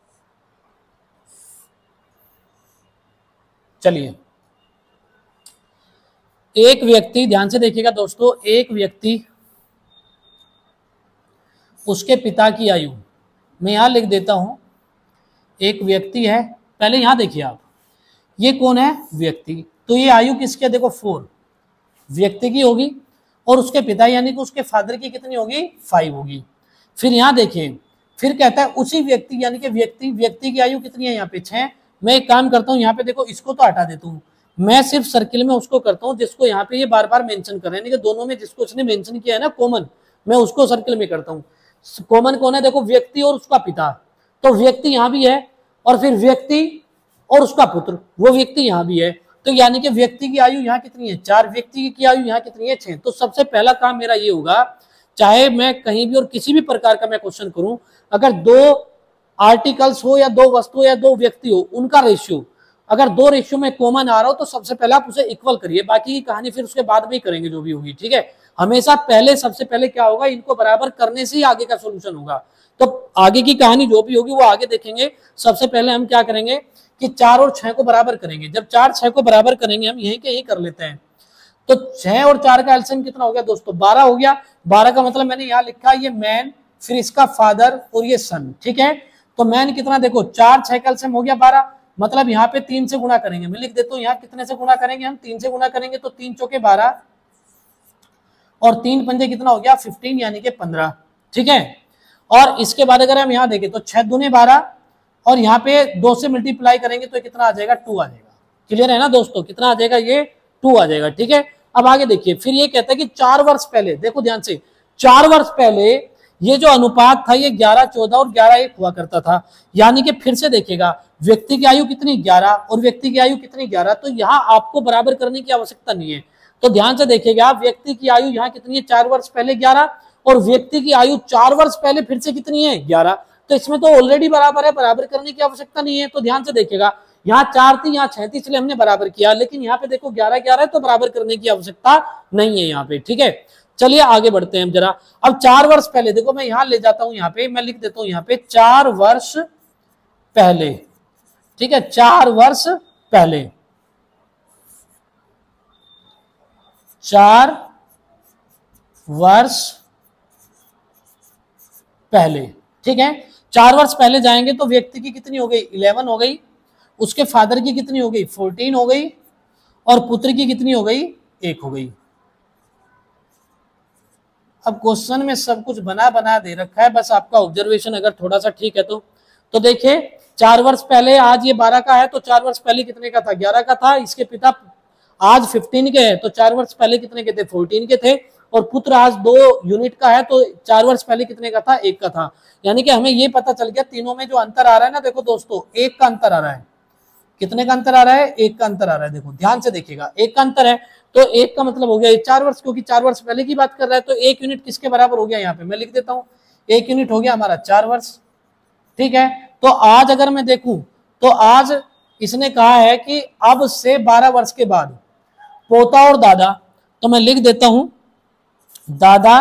चलिए एक व्यक्ति, ध्यान से देखिएगा दोस्तों, एक व्यक्ति, उसके पिता की आयु, मैं यहां लिख देता हूं, एक व्यक्ति है, पहले यहां देखिए आप, ये कौन है व्यक्ति, तो ये आयु किसकी है, देखो फोर व्यक्ति की होगी, और उसके पिता यानी कि उसके फादर की कितनी होगी, फाइव होगी। फिर यहां देखिए, फिर कहता है उसी व्यक्ति यानी कि व्यक्ति व्यक्ति की आयु कितनी है यहाँ पे छह। मैं एक काम करता हूँ यहाँ पे देखो, इसको तो हटा देता हूँ, मैं सिर्फ सर्किल में उसको करता हूँ जिसको यहाँ पे ये बार बार मेंशन कर रहे हैं, दोनों में जिसको इसने मेंशन किया है ना कॉमन, मैं उसको सर्किल में करता हूँ। कॉमन कौन है, देखो व्यक्ति और उसका पिता, तो व्यक्ति यहाँ भी है, और फिर व्यक्ति और उसका पुत्र, वो व्यक्ति यहाँ भी है, तो यानी कि व्यक्ति की आयु यहाँ कितनी है चार, व्यक्ति की आयु यहाँ कितनी है छह। तो सबसे पहला काम मेरा ये होगा, चाहे मैं कहीं भी और किसी भी प्रकार का मैं क्वेश्चन करूं, अगर दो आर्टिकल्स हो या दो वस्तु या दो व्यक्ति हो, उनका रेशियो अगर दो रेशियो में कॉमन आ रहा हो तो सबसे पहले आप उसे इक्वल करिए, बाकी की कहानी फिर उसके बाद में ही करेंगे जो भी होगी, ठीक है। हमेशा पहले सबसे पहले क्या होगा, इनको बराबर करने से ही आगे का सोल्यूशन होगा। तो आगे की कहानी जो भी होगी वो आगे देखेंगे। सबसे पहले हम क्या करेंगे कि चार और छह को बराबर करेंगे। जब चार छह को बराबर करेंगे, हम यहीं के यहीं कर लेते हैं, तो छह और चार का एलसीएम कितना हो गया दोस्तों, बारह हो गया। बारह का मतलब मैंने यहाँ लिखा ये मैन, फिर इसका फादर और ये सन, ठीक है। तो मैन कितना, देखो चार छह का एलसीएम हो गया बारह, मतलब यहाँ पे तीन से गुणा करेंगे, मैं लिख देता हूँ यहाँ कितने से गुणा करेंगे, हम तीन से गुणा करेंगे, तो तीन चौके बारह और तीन पंजे कितना हो गया फिफ्टीन, यानी कि पंद्रह, ठीक है। और इसके बाद अगर हम यहाँ देखें तो छह दूने बारह, और यहाँ पे दो से मल्टीप्लाई करेंगे तो कितना आ जाएगा, टू आ जाएगा। क्लियर है ना दोस्तों, कितना आ जाएगा, ये टू आ जाएगा, ठीक है। अब आगे देखिए, फिर ये कहता है कि चार वर्ष पहले, देखो ध्यान से, चार वर्ष पहले ये जो अनुपात था ये ग्यारह चौदह और ग्यारह एक हुआ करता था, यानी कि फिर से देखिएगा व्यक्ति की आयु कितनी ग्यारह और व्यक्ति की आयु कितनी ग्यारह, तो यहाँ आपको बराबर करने की आवश्यकता नहीं है। तो ध्यान से देखिएगा, व्यक्ति की आयु यहाँ कितनी है चार वर्ष पहले ग्यारह, और व्यक्ति की आयु चार वर्ष पहले फिर से कितनी है ग्यारह, तो इसमें तो ऑलरेडी बराबर है, बराबर करने की आवश्यकता नहीं है। तो ध्यान से देखिएगा, यहाँ चार थी यहाँ छह थी, इसलिए हमने बराबर किया, लेकिन यहाँ पे देखो ग्यारह ग्यारह है तो बराबर करने की आवश्यकता नहीं है यहाँ पे, ठीक है। चलिए आगे बढ़ते हैं जरा। अब चार वर्ष पहले देखो, मैं यहाँ ले जाता हूं, यहाँ पे मैं लिख देता हूं यहाँ पे चार वर्ष पहले, ठीक है, चार वर्ष पहले, चार वर्ष पहले, ठीक है। चार वर्ष पहले जाएंगे तो व्यक्ति की कितनी हो गई, इलेवन हो गई, उसके फादर की कितनी हो गई, फोर्टीन हो गई, और पुत्र की कितनी हो गई, एक हो गई। अब क्वेश्चन में सब कुछ बना बना दे रखा है, बस आपका ऑब्जर्वेशन अगर थोड़ा सा ठीक है तो तो देखिए चार वर्ष पहले, आज ये बारह का है तो चार वर्ष पहले कितने का था, ग्यारह का था। इसके पिता आज फिफ्टीन के हैं तो चार वर्ष पहले कितने के थे, फोर्टीन के थे। और पुत्र आज दो यूनिट का है तो चार वर्ष पहले कितने का था, एक का था। यानी कि हमें ये पता चल गया तीनों में जो अंतर आ रहा है ना, देखो दोस्तों एक का अंतर आ रहा है। कितने का अंतर आ रहा है, एक का अंतर आ रहा है। देखो ध्यान से देखिएगा, एक का अंतर है तो एक का मतलब हो गया ये चार वर्ष, क्योंकि चार वर्ष पहले की बात कर रहा है तो एक यूनिट किसके बराबर हो गया, यहाँ पे मैं लिख देता हूं, एक यूनिट हो गया हमारा चार वर्ष, ठीक है। तो आज अगर मैं देखूं तो आज इसने कहा है कि अब से बारह वर्ष के बाद पोता और दादा, तो मैं लिख देता हूं दादा,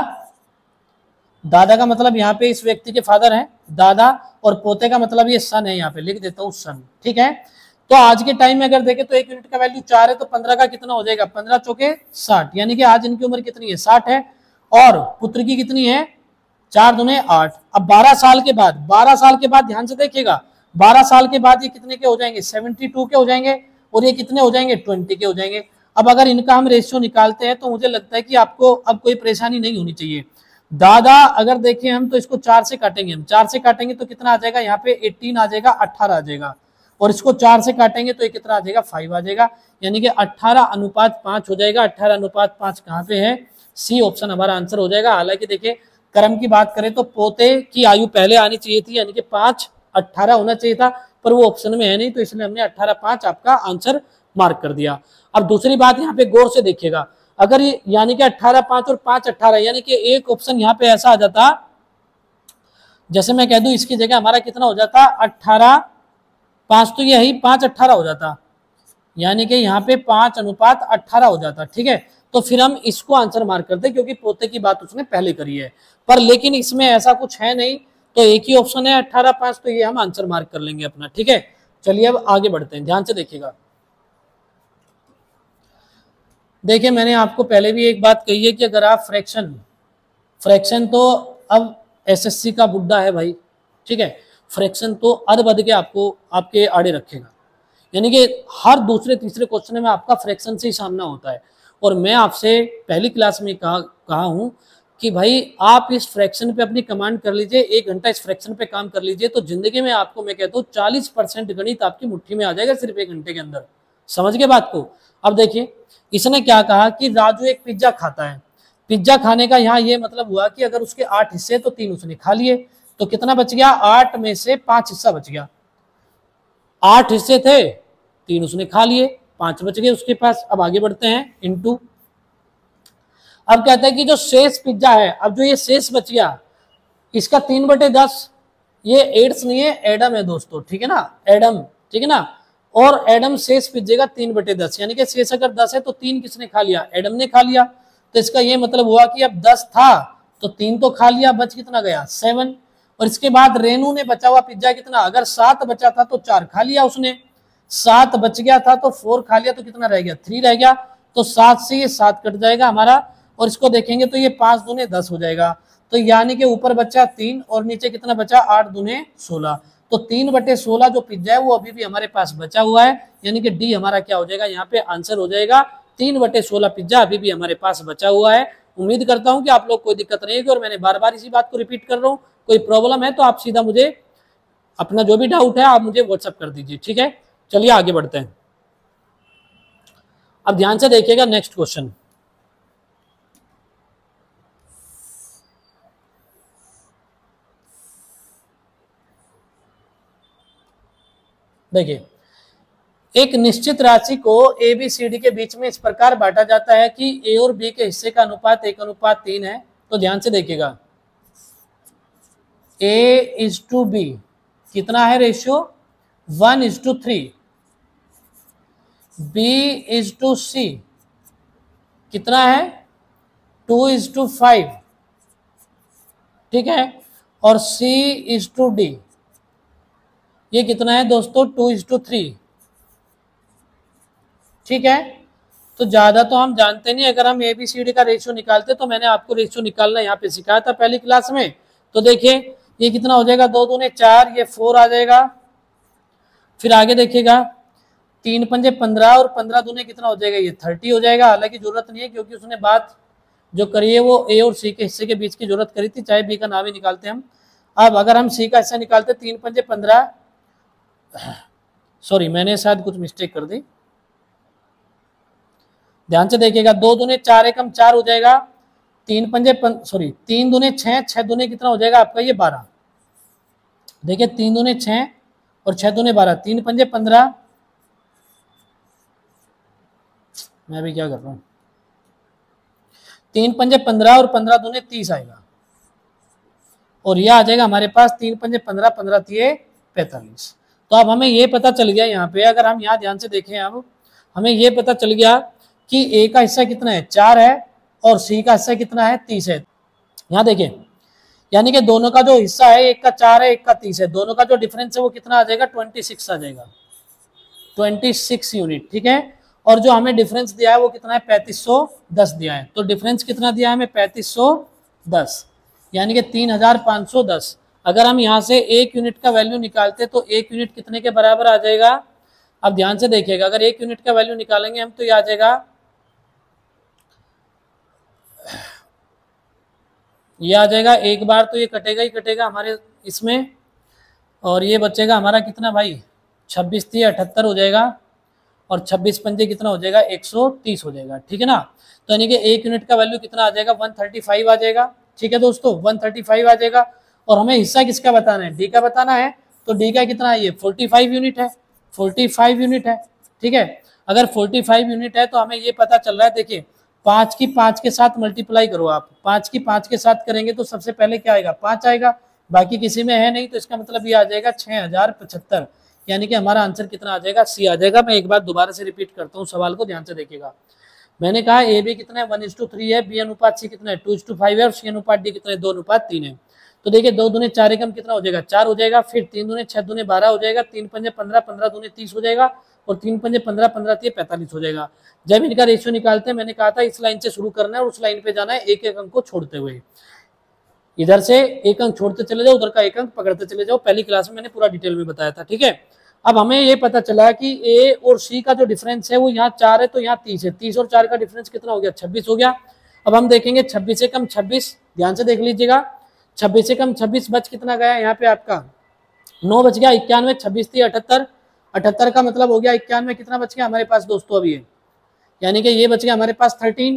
दादा का मतलब यहाँ पे इस व्यक्ति के फादर हैं दादा, और पोते का मतलब ये सन है, यहाँ पे लिख देता हूं सन, ठीक है। तो आज के टाइम में अगर देखें तो एक यूनिट का वैल्यू चार है तो पंद्रह का कितना हो जाएगा, पंद्रह चौके साठ, यानी कि आज इनकी उम्र कितनी है, साठ है। और पुत्र की कितनी है, चार दुने आठ। अब बारह साल के बाद, बारह साल के बाद ध्यान से देखिएगा, बारह साल के बाद ये कितने के हो जाएंगे, सेवेंटी टू के हो जाएंगे, और ये कितने हो जाएंगे, ट्वेंटी के हो जाएंगे। अब अगर इनका हम रेशियो निकालते हैं तो मुझे लगता है कि आपको अब कोई परेशानी नहीं होनी चाहिए। दादा अगर देखें हम तो इसको चार से काटेंगे, हम चार से काटेंगे तो कितना आ जाएगा, यहाँ पे अठारह आ जाएगा, अठारह आ जाएगा, और इसको चार से काटेंगे तो ये कितना आ जाएगा, फाइव आ जाएगा, यानी कि अठारह अनुपात पांच हो जाएगा। अठारह अनुपात पांच कहाँ पे है, सी ऑप्शन हमारा आंसर हो जाएगा। हालांकि देखिए क्रम की बात करें तो पोते की आयु पहले आनी चाहिए थी, यानी कि पांच अट्ठारह होना चाहिए था, पर वो ऑप्शन में है नहीं, तो इसलिए हमने अट्ठारह पांच आपका आंसर मार्क कर दिया। अब दूसरी बात यहाँ पे गौर से देखिएगा, अगर ये यानी कि अट्ठारह पांच और पांच अट्ठारह, यानी कि एक ऑप्शन यहाँ पे ऐसा आ जाता, जैसे मैं कह दूं इसकी जगह हमारा कितना हो जाता, अट्ठारह पांच, तो यही पांच अट्ठारह हो जाता, यानी कि यहाँ पे पांच अनुपात अट्ठारह हो जाता, ठीक है। तो फिर हम इसको आंसर मार्क करते क्योंकि पोते की बात उसने पहले करी है, पर लेकिन इसमें ऐसा कुछ है नहीं, तो एक ही ऑप्शन है अट्ठारह पांच, तो ये हम आंसर मार्क कर लेंगे अपना, ठीक है। चलिए अब आगे बढ़ते हैं, ध्यान से देखिएगा। देखिए मैंने आपको पहले भी एक बात कही है कि अगर आप फ्रैक्शन, फ्रैक्शन तो अब एसएससी का बुड्ढा है भाई, ठीक है, फ्रैक्शन तो अद बद के आपको आपके आड़े रखेगा, यानी कि हर दूसरे तीसरे क्वेश्चन में आपका फ्रैक्शन से ही सामना होता है। और मैं आपसे पहली क्लास में कहा कहा हूं कि भाई आप इस फ्रैक्शन पे अपनी कमांड कर लीजिए, एक घंटा इस फ्रैक्शन पे काम कर लीजिए, तो जिंदगी में आपको मैं कहता हूँ चालीस परसेंट गणित आपकी मुट्ठी में आ जाएगा सिर्फ एक घंटे के अंदर। समझ गए बात को। अब देखिए इसने क्या कहा कि राजू एक पिज्जा खाता है, पिज्जा खाने का यहाँ ये मतलब हुआ कि अगर उसके आठ हिस्से तो तीन उसने खा लिए, तो कितना बच गया, आठ में से पांच हिस्सा बच गया। आठ हिस्से थे, तीन उसने खा लिए, पांच बच गए उसके पास। अब आगे बढ़ते हैं, इनटू, अब कहता है कि जो शेष पिज्जा है, अब जो ये शेष बच गया इसका तीन बटे दस, ये एड्स नहीं है, एडम है दोस्तों, ठीक है ना, एडम, ठीक है ना। और एडम शेष पिज्जे का तीन बटे दस, यानी कि शेष अगर दस है तो तीन किसने खा लिया, एडम ने खा लिया। तो इसका ये मतलब हुआ कि अब दस था तो तीन तो खा लिया, बच कितना गया, सेवन। और इसके बाद रेनू ने बचा हुआ पिज्जा कितना, अगर सात बचा था तो चार खा लिया उसने, सात बच गया था तो फोर खा लिया, तो कितना रह गया, थ्री रह गया। तो सात से ये सात कट जाएगा हमारा, और इसको देखेंगे तो ये पांच दूने दस हो जाएगा। तो यानी कि ऊपर बचा तीन और नीचे कितना बचा, आठ दूने सोलह। तो तीन बटे सोलह जो पिज्जा है वो अभी भी हमारे पास बचा हुआ है, यानी कि डी हमारा क्या हो जाएगा, यहाँ पे आंसर हो जाएगा तीन बटे सोलह पिज्जा अभी भी हमारे पास बचा हुआ है। उम्मीद करता हूं कि आप लोग कोई दिक्कत नहीं होगी, और मैंने बार बार इसी बात को रिपीट कर रहा हूँ, कोई प्रॉब्लम है तो आप सीधा मुझे अपना जो भी डाउट है आप मुझे व्हाट्सअप कर दीजिए, ठीक है। चलिए आगे बढ़ते हैं। अब ध्यान से देखिएगा नेक्स्ट क्वेश्चन, देखिए एक निश्चित राशि को ए बी सी डी के बीच में इस प्रकार बांटा जाता है कि ए और बी के हिस्से का अनुपात एक अनुपात तीन है। तो ध्यान से देखिएगा, ए इज टू बी कितना है ratio, one is to three, B is to C कितना है, टू इज टू फाइव, ठीक है, और सी इज टू डी ये कितना है दोस्तों, टू इज टू थ्री, ठीक है। तो ज्यादा तो हम जानते नहीं, अगर हम ए बी सी डी का रेशियो निकालते तो मैंने आपको रेशियो निकालना यहाँ पे सिखाया था पहली क्लास में। तो देखिए ये कितना हो जाएगा, दो दूने चार, ये फोर आ जाएगा। फिर आगे देखिएगा, तीन पंजे पंद्रह और पंद्रह दूने कितना हो जाएगा, ये थर्टी हो जाएगा। हालांकि जरूरत नहीं है क्योंकि उसने बात जो करी है वो ए और सी के हिस्से के बीच की जरूरत करी थी, चाहे बी का नाम ही निकालते हम। अब अगर हम सी का हिस्सा निकालते, तीन पंजे पंद्रह, सॉरी मैंने शायद कुछ मिस्टेक कर दी, ध्यान से देखिएगा, दो दूने चार, एकम चार हो जाएगा, तीन पंजे सॉरी तीन दूने छह, छह दूने कितना हो जाएगा आपका, ये बारह। देखिए तीन दूने छह और छह दूने बारह, तीन पंजे पंद्रह, मैं भी क्या कर रहा हूं, तीन पंजे पंद्रह और पंद्रह दूने तीस आएगा, और यह आ जाएगा हमारे पास तीन पंजे पंद्रह, पंद्रह तीये पैंतालीस। तो अब हमें यह पता चल गया यहाँ पे, अगर हम यहाँ ध्यान से देखें, अब हमें यह पता चल गया कि ए का हिस्सा कितना है, चार है, और सी का हिस्सा कितना है, तीस है। यहाँ देखिए, यानी कि दोनों का जो हिस्सा है, एक का चार है, एक का तीस है, दोनों का जो डिफरेंस है वो कितना आ जाएगा, ट्वेंटी सिक्स आ जाएगा, ट्वेंटी सिक्स यूनिट, ठीक है। और जो हमें डिफरेंस दिया है वो कितना है, पैंतीस सौ दस दिया है। तो डिफरेंस कितना दिया है हमें, पैंतीस सौ दस, यानी कि तीन हजार पाँच सौ दस। अगर हम यहाँ से एक यूनिट का वैल्यू निकालते तो एक यूनिट कितने के बराबर आ जाएगा। अब ध्यान से देखिएगा, अगर एक यूनिट का वैल्यू निकालेंगे हम तो ये आ जाएगा, ये आ जाएगा, एक बार तो ये कटेगा ही कटेगा हमारे इसमें, और ये बचेगा हमारा कितना भाई, छब्बीस तीस अठहत्तर हो जाएगा, और छब्बीस पंजे कितना हो जाएगा, एक सौ तीस हो जाएगा, ठीक है ना। तो यानी कि एक यूनिट का वैल्यू कितना आ जाएगा, एक सौ पैंतीस आ जाएगा, ठीक है दोस्तों, एक सौ पैंतीस आ जाएगा। और हमें हिस्सा किसका बताना है, डी का बताना है। तो डी का कितना है, ये पैंतालीस यूनिट है, पैंतालीस यूनिट है, ठीक है। अगर पैंतालीस यूनिट है तो हमें ये पता चल रहा है, देखिए पाँच की पाँच के साथ मल्टीप्लाई करो आप, पाँच की पाँच के साथ करेंगे तो सबसे पहले क्या आएगा, पाँच आएगा, बाकी किसी में है नहीं, तो इसका मतलब ये आ जाएगा छः हजार पचहत्तर, यानी कि हमारा आंसर कितना आ जाएगा, सी आ जाएगा। मैं एक बार दोबारा से रिपीट करता हूँ सवाल को, ध्यान से देखिएगा। मैंने कहा ए बी कितना है, वन इज टू थ्री है, बी अनुपात सी कितना है, टू इज टू फाइव है, और सी अनुपात डी कितना है, दो अनुपात तीन है। तो देखिए दो दूने चार एकम कितना हो जाएगा, चार हो जाएगा, फिर तीन दूने छह दूने बारह हो जाएगा, तीन पंजे पंद्रह, पंद्रह दूने तीस हो जाएगा, और तीन पंजे पंद्रह, पंद्रह तीन पैंतालीस हो जाएगा। जब इनका रेशियो निकालते हैं, मैंने कहा था इस लाइन से शुरू करना है और उस लाइन पे जाना है, एक एक अंक को छोड़ते हुए, इधर से एक अंक छोड़ते चले जाओ, उधर का एक अंक पकड़ते चले जाओ। पहली क्लास में मैंने पूरा डिटेल में बताया था, ठीक है। अब हमें ये पता चला कि ए और सी का जो डिफरेंस है वो यहाँ चार है, तो यहाँ तीस है, तीस और चार का डिफरेंस कितना हो गया, छब्बीस हो गया। अब हम देखेंगे छब्बीस से कम छब्बीस, ध्यान से देख लीजिएगा, छब्बीस से कम छब्बीस बच कितना गया यहाँ पे आपका, नौ बच गया, इक्यानवे, छब्बीस थी अठहत्तर, अठहत्तर का मतलब हो गया इक्यानवे, कितना बच गया हमारे पास दोस्तों अभी, यानी कि ये बच गया हमारे पास थर्टीन,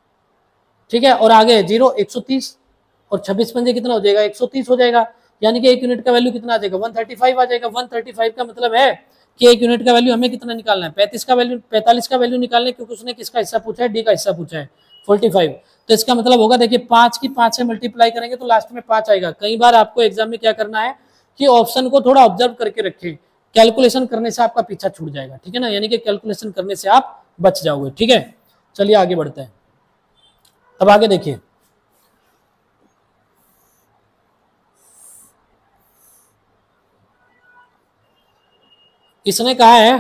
ठीक है। और आगे जीरो, एक सौ तीस, और छब्बीस पंजे कितना हो जाएगा, एक सौ तीस हो जाएगा, यानी कि एक यूनिट का वैल्यू कितना आ जाएगा, एक सौ पैंतीस आ जाएगा। एक सौ पैंतीस का मतलब है कि एक यूनिट का वैल्यू हमें कितना निकालना है, पैंतीस का वैल्यू, पैंतालीस का वैल्यू निकालना है, क्योंकि उसने किसका हिस्सा पूछा है, डी का हिस्सा पूछा है, पैंतालीस। तो इसका मतलब होगा, देखिए पांच की पांच से मल्टीप्लाई करेंगे तो लास्ट में पांच आएगा। कई बार आपको एग्जाम में क्या करना है कि ऑप्शन को थोड़ा ऑब्जर्व करके रखें, कैलकुलेशन करने से आपका पीछा छूट जाएगा, ठीक है ना, यानी कि कैलकुलेशन करने से आप बच जाओगे, ठीक है। चलिए आगे बढ़ते हैं। अब आगे देखिए, इसने कहा है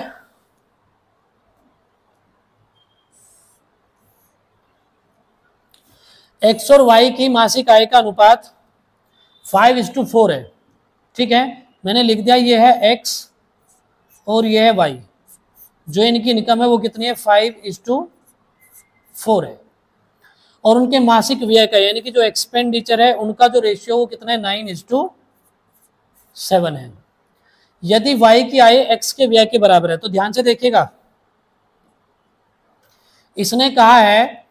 एक्स और वाई की मासिक आय का अनुपात फाइव इज टू फोर है, ठीक है। मैंने लिख दिया ये है एक्स और ये है वाई, जो इनकी इनकम है वो कितनी है, फाइव इज टू फोर है, और उनके मासिक व्यय का यानी कि जो एक्सपेंडिचर है उनका जो रेशियो वो कितना है, नाइन इज टू सेवन है। यदि y की आय x के व्यय के बराबर है, तो ध्यान से देखिएगा, इसने कहा है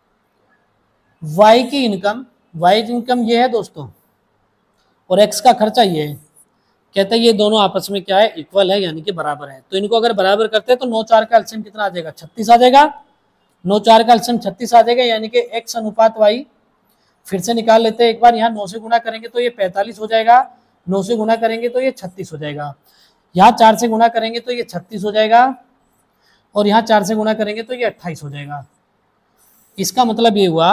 y की इनकम, y इनकम ये है दोस्तों, और x का खर्चा ये है। कहते हैं ये दोनों आपस में क्या है, इक्वल है, यानी कि बराबर है। तो इनको अगर बराबर करते हैं तो नौ चार का एलसीएम कितना आ जाएगा, छत्तीस आ जाएगा, नौ चार का एलसीएम छत्तीस आ जाएगा, यानी कि x अनुपात y फिर से निकाल लेते हैं एक बार। यहाँ नौ से गुणा करेंगे तो ये पैंतालीस हो जाएगा, नौ से गुणा करेंगे तो ये छत्तीस हो जाएगा, यहाँ चार से गुणा करेंगे तो ये छत्तीस हो जाएगा, और यहाँ चार से गुणा करेंगे तो ये अट्ठाईस हो जाएगा। इसका मतलब ये हुआ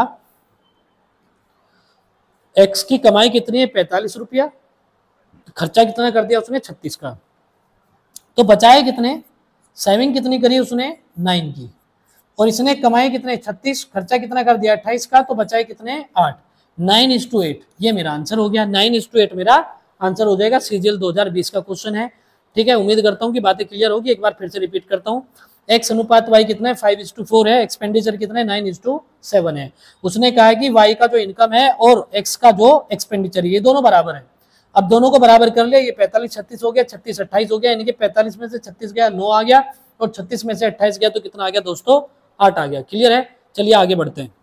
x की कमाई कितनी है, पैंतालीस रुपया, खर्चा कितना कर दिया उसने, छत्तीस का, तो बचाए कितने, सेविंग कितनी करी उसने, नाइन की, और इसने कमाई कितने, छत्तीस, खर्चा कितना कर दिया अट्ठाईस का, तो बचाए कितने, आठ। नाइन इज टू एट, ये मेरा आंसर हो गया। नाइन इज टू एट मेरा आंसर हो जाएगा। सीजीएल दो हज़ार बीस का क्वेश्चन है, ठीक है। उम्मीद करता हूँ कि बातें क्लियर होगी। एक बार फिर से रिपीट करता हूँ, एक्स अनुपात वाई कितना है, फाइव इज टू फोर है। एक्सपेंडिचर कितना है, नाइन इज टू सेवन है। उसने कहा है कि वाई का जो इनकम है और एक्स का जो एक्सपेंडिचर है ये दोनों बराबर है। अब दोनों को बराबर कर लिया, ये पैंतालीस छत्तीस हो गया, छत्तीस अट्ठाईस हो गया, यानी कि पैंतालीस में से छत्तीस गया नौ आ गया, और छत्तीस में से अट्ठाईस गया तो कितना आ गया दोस्तों, आठ आ गया। क्लियर है, चलिए आगे बढ़ते हैं।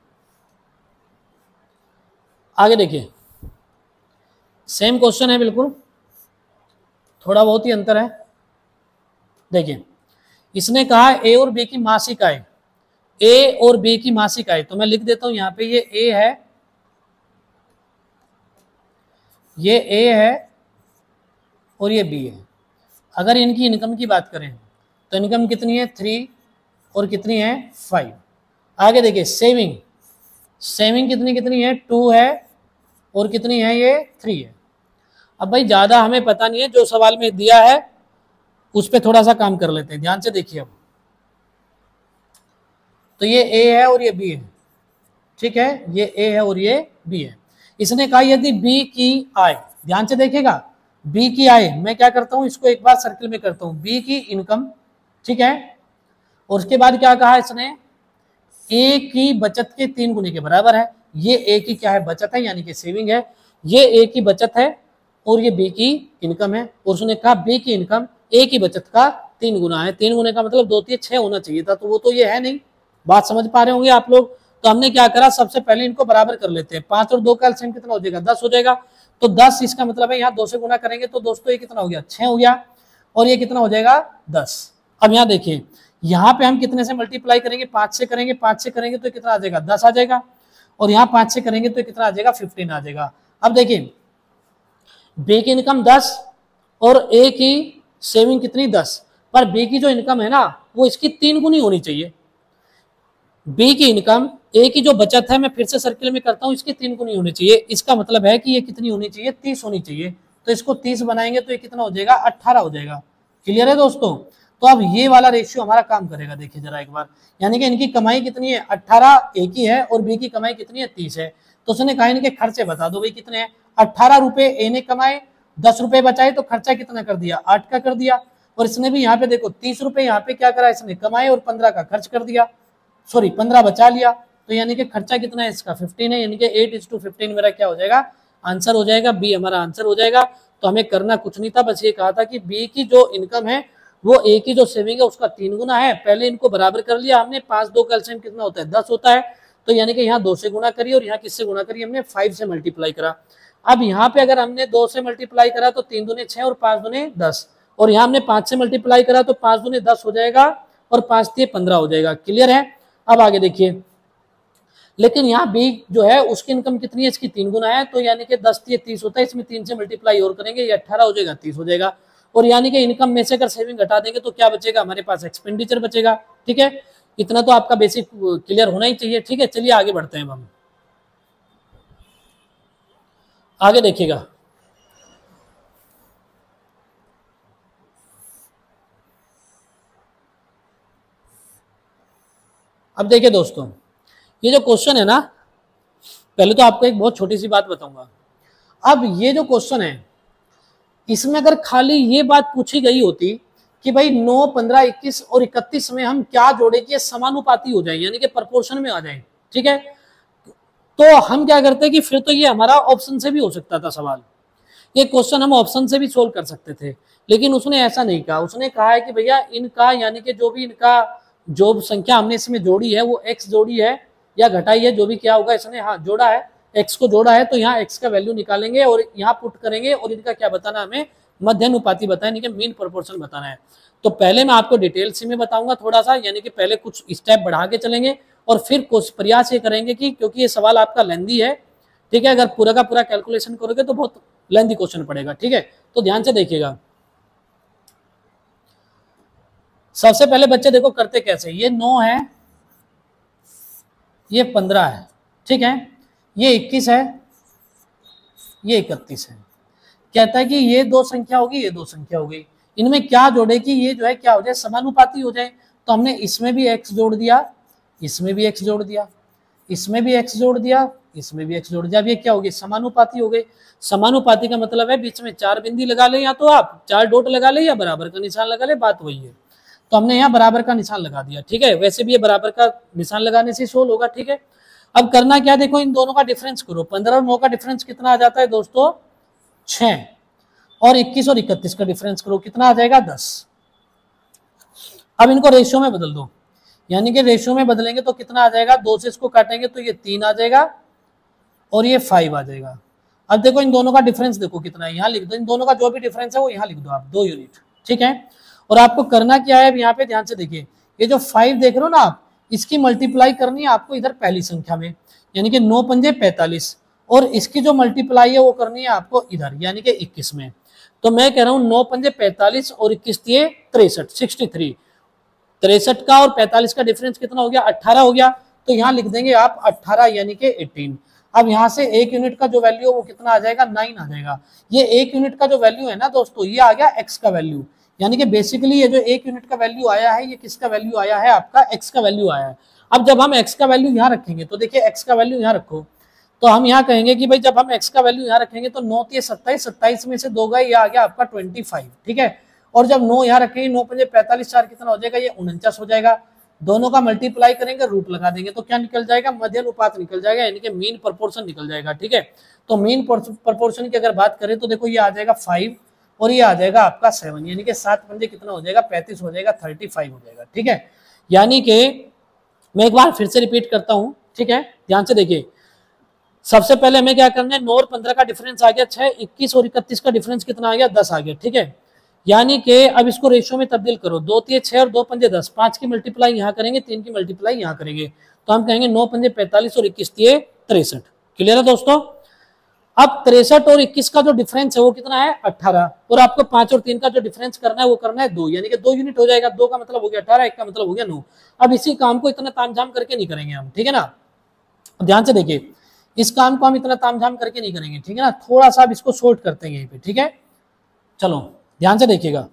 आगे देखिए, सेम क्वेश्चन है बिल्कुल, थोड़ा बहुत ही अंतर है। देखिए, इसने कहा ए और बी की मासिक आय, ए और बी की मासिक आय, तो मैं लिख देता हूं यहां पे, ये ए है, ये ए है और ये बी है। अगर इनकी इनकम की बात करें तो इनकम कितनी है, थ्री और कितनी है, फाइव। आगे देखिए, सेविंग, सेविंग कितनी कितनी है, टू है और कितनी है, ये थ्री है। अब भाई ज्यादा हमें पता नहीं है, जो सवाल में दिया है उस पर थोड़ा सा काम कर लेते हैं, ध्यान से देखिए। अब तो ये ए है और ये बी है, ठीक है, ये ए है और ये बी है। इसने कहा यदि बी की आय, ध्यान से देखिएगा, बी की आय, मैं क्या करता हूं, इसको एक बार सर्किल में करता हूं, बी की इनकम, ठीक है, और उसके बाद क्या कहा इसने, ए की बचत के तीन गुने के बराबर है। ये ए की क्या है, बचत है, यानी कि सेविंग है, ये ए की बचत है और ये बी की इनकम है। और उसने कहा बी की इनकम ए की बचत का तीन गुना है। तीन गुने का मतलब दो तीन छह होना चाहिए था, तो वो तो ये है नहीं। बात समझ पा रहे होंगे आप लोग। तो हमने क्या करा, सबसे पहले इनको बराबर कर लेते हैं। पांच और दो का एलसीएम कितना हो जाएगा, दस हो जाएगा। तो दस, इसका मतलब है यहाँ दो से गुना करेंगे तो दोस्तों ये कितना हो गया, छह हो गया, और ये कितना हो जाएगा, दस। अब यहाँ देखिए, यहाँ पे हम कितने से मल्टीप्लाई करेंगे, पांच से करेंगे, पांच से करेंगे तो कितना आ जाएगा, दस आ जाएगा, और यहाँ पांच से करेंगे तो कितना आ जाएगा, फिफ्टीन आ जाएगा। अब देखिए, बी की इनकम दस और ए की सेविंग कितनी, दस, पर बी की जो इनकम है ना वो इसकी तीन गुनी होनी चाहिए। बी की इनकम, ए की जो बचत है, मैं फिर से सर्किल में करता हूं, इसकी तीन गुनी होनी चाहिए। इसका मतलब है कि ये कितनी होनी चाहिए, तीस होनी चाहिए। तो इसको तीस बनाएंगे तो ये कितना हो जाएगा, अट्ठारह हो जाएगा। क्लियर है दोस्तों। तो अब ये वाला रेशियो हमारा काम करेगा, देखिए जरा एक बार, यानी कि इनकी कमाई कितनी है, अट्ठारह ए की है और बी की कमाई कितनी है, तीस है। तो उसने कहा इनके खर्चे बता दो भाई कितने हैं। अट्ठारह रुपए ए ने कमाए, दस रुपए बचाए, तो खर्चा कितना कर दिया, आठ का कर दिया। और इसने भी यहाँ पे देखो तीस रुपए यहाँ पे क्या करा इसने, कमाए और पंद्रह का खर्च कर दिया, सॉरी पंद्रह बचा लिया। तो यानी कि खर्चा कितना है इसका, फिफ्टीन है, यानी कि एट इज टू फिफ्टीन मेरा क्या हो जाएगा, आंसर हो जाएगा। बी हमारा आंसर हो जाएगा। तो हमें करना कुछ नहीं था, बस ये कहा था कि बी की जो इनकम है वो ए की जो सेविंग है उसका तीन गुना है। पहले इनको बराबर कर लिया हमने, पांच दो का एलसीएम कितना होता है, दस होता है। तो यानी कि यहाँ दो से गुना करिए और यहाँ किससे गुना करिए, हमने फाइव से मल्टीप्लाई करा। अब यहाँ पे अगर हमने दो से मल्टीप्लाई करा तो तीन दुने छह और पांच दुने दस, और यहाँ हमने पांच से मल्टीप्लाई करा तो पांच दुने दस हो जाएगा और पांच तीन पंद्रह हो जाएगा। क्लियर है। अब आगे देखिए, लेकिन यहाँ बी जो है उसकी इनकम कितनी है, इसकी तीन गुना है, तो यानी कि दस तीन तीस होता है, इसमें तीन से मल्टीप्लाई और करेंगे, ये अट्ठारह हो जाएगा, तीस हो जाएगा। और यानी कि इनकम में से अगर सेविंग घटा देंगे तो क्या बचेगा, हमारे पास एक्सपेंडिचर बचेगा। ठीक है, इतना तो आपका बेसिक क्लियर होना ही चाहिए। ठीक है, चलिए आगे बढ़ते हैं। हम आगे देखिएगा, अब देखिए दोस्तों, ये जो क्वेश्चन है ना, पहले तो आपको एक बहुत छोटी सी बात बताऊंगा। अब ये जो क्वेश्चन है, इसमें अगर खाली ये बात पूछी गई होती कि भाई नौ, पंद्रह, इक्कीस और इकतीस में हम क्या जोड़े कि ये समानुपाती हो जाए, यानी कि प्रपोर्शन में आ जाए, ठीक है, तो हम क्या करते हैं कि फिर तो ये हमारा ऑप्शन से भी हो सकता था सवाल, ये क्वेश्चन हम ऑप्शन से भी सोल्व कर सकते थे। लेकिन उसने ऐसा नहीं कहा। उसने कहा है कि भैया इनका, यानी कि जो भी इनका जो संख्या हमने इसमें जोड़ी है वो एक्स जोड़ी है या घटाई है, जो भी क्या होगा इसने, हाँ जोड़ा है, एक्स को जोड़ा है, तो यहाँ एक्स का वैल्यू निकालेंगे और यहाँ पुट करेंगे और इनका क्या बताना, हमें मध्यानुपाती बताना है, मीन प्रोपोर्शन बताना है। तो पहले मैं आपको डिटेल से में बताऊंगा थोड़ा सा, यानी कि पहले कुछ स्टेप बढ़ा के चलेंगे और फिर प्रयास ये करेंगे कि, क्योंकि ये सवाल आपका लेंदी है, ठीक है, अगर पूरा का पूरा कैलकुलेशन करोगे तो बहुत लेंदी क्वेश्चन पड़ेगा। ठीक है, तो ध्यान से देखिएगा। सबसे पहले बच्चे देखो करते कैसे, ये नौ है, ये पंद्रह है, ठीक है, ये इक्कीस है, ये इकतीस है। कहता है कि ये दो संख्या होगी, ये दो संख्या हो गई, इनमें क्या जोड़े कि ये जो है क्या हो जाए, समानुपाती हो जाए। तो हमने इसमें भी एक्स जोड़ दिया, इसमें भी एक्स जोड़ दिया, इसमें भी एक्स जोड़ दिया इसमें भी x जोड़ दिया। अब ये क्या हो गई, समानुपाती हो गए। समानुपाती का मतलब है बीच में चार बिंदी लगा ले, या तो आप चार डॉट लगा ले या बराबर का निशान लगा ले, बात वही है। तो हमने यहाँ बराबर का निशान लगा दिया, ठीक है। वैसे भी ये बराबर का निशान लगाने से सोल्व होगा, ठीक है। अब करना क्या, देखो इन दोनों का डिफरेंस करो। पंद्रह और नौ का डिफरेंस कितना आ जाता है दोस्तों, छह। और इक्कीस और इकतीस का डिफरेंस करो, कितना आ जाएगा, दस। अब इनको रेशियो में बदल दो, यानी कि रेशियो में बदलेंगे तो कितना आ जाएगा, दो से इसको काटेंगे तो ये तीन आ जाएगा और ये फाइव आ जाएगा। अब देखो इन दोनों का डिफरेंस देखो कितना है, यहाँ लिख दो। इन दोनों का जो भी डिफरेंस है वो यहाँ लिख दो आप, दो यूनिट, ठीक है। और आपको करना क्या है, यहाँ पे ध्यान से देखिए, ये जो फाइव देख रहे हो ना आप, इसकी मल्टीप्लाई करनी है आपको इधर पहली संख्या में, यानी कि नौ पंजे पैंतालीस, और इसकी जो मल्टीप्लाई है वो करनी है आपको इधर, यानी कि इक्कीस में। तो मैं कह रहा हूँ नौ पंजे पैंतालीस और इक्कीस दिए तिरसठ, सिक्सटी थ्री। तिरसठ का और पैंतालीस का डिफरेंस कितना हो गया, अट्ठारह हो गया। तो यहाँ लिख देंगे आप अट्ठारह, यानी कि अठारह। अब यहाँ से एक यूनिट का जो वैल्यू है वो कितना आ जाएगा, नाइन आ जाएगा। ये एक यूनिट का जो वैल्यू है ना दोस्तों, ये आ गया एक्स का वैल्यू, यानी कि बेसिकली ये जो एक यूनिट का वैल्यू आया है, ये किसका वैल्यू आया है, आपका एक्स का वैल्यू आया है। अब जब हम एक्स का वैल्यू यहाँ रखेंगे तो देखिए एक्स का वैल्यू यहाँ रखो, तो हम यहाँ कहेंगे कि भाई जब हम एक्स का वैल्यू यहाँ रखेंगे तो नौ तीस सत्ताईस, सत्ताईस में से दो गए, ये आ गया आपका ट्वेंटी फाइव, ठीक है। और जब नौ यहाँ रखेंगे, नौ पंजे पैंतालीस, चार कितना हो जाएगा, ये उनचास हो जाएगा। दोनों का मल्टीप्लाई करेंगे, रूट लगा देंगे तो क्या निकल जाएगा, मध्य अनुपात निकल जाएगा, यानी कि मीन प्रोपोर्शन निकल जाएगा, ठीक है। तो मीन प्रोपोर्शन की अगर बात करें तो देखो ये आ जाएगा फाइव और ये आ जाएगा आपका सेवन, यानी कि सात पंजे कितना हो जाएगा, पैंतीस हो जाएगा, थर्टी फाइव हो जाएगा, ठीक है। यानी कि मैं एक बार फिर से रिपीट करता हूं, ठीक है, ध्यान से देखिए। सबसे पहले हमें क्या करना है, नौ और पंद्रह का डिफरेंस आ गया छह, इक्कीस और इकतीस का डिफरेंस कितना आ गया, दस आ गया, ठीक है। यानी कि अब इसको रेशियो में तब्दील करो, दो तीन छह और दो पंजे दस, पांच की मल्टीप्लाई यहाँ करेंगे, तीन की मल्टीप्लाई यहाँ करेंगे, तो हम कहेंगे नौ पंजे पैंतालीस और इक्कीस तीन तिरसठ। क्लियर है दोस्तों। अब तिरसठ और इक्कीस का जो डिफरेंस है वो कितना है, अट्ठारह, और आपको पांच और तीन का जो डिफरेंस करना है वो करना है दो, यानी कि दो यूनिट हो जाएगा। दो का मतलब हो गया अठारह, एक का मतलब हो गया नौ। अब इसी काम को इतना तामझाम करके नहीं करेंगे हम, ठीक है ना। ध्यान से देखिए, इस काम को हम इतना तामझाम करके नहीं करेंगे, ठीक है ना। थोड़ा सा अब इसको शॉर्ट करते हैं यहीं पे, ठीक है। चलो ध्यान से देखिएगा,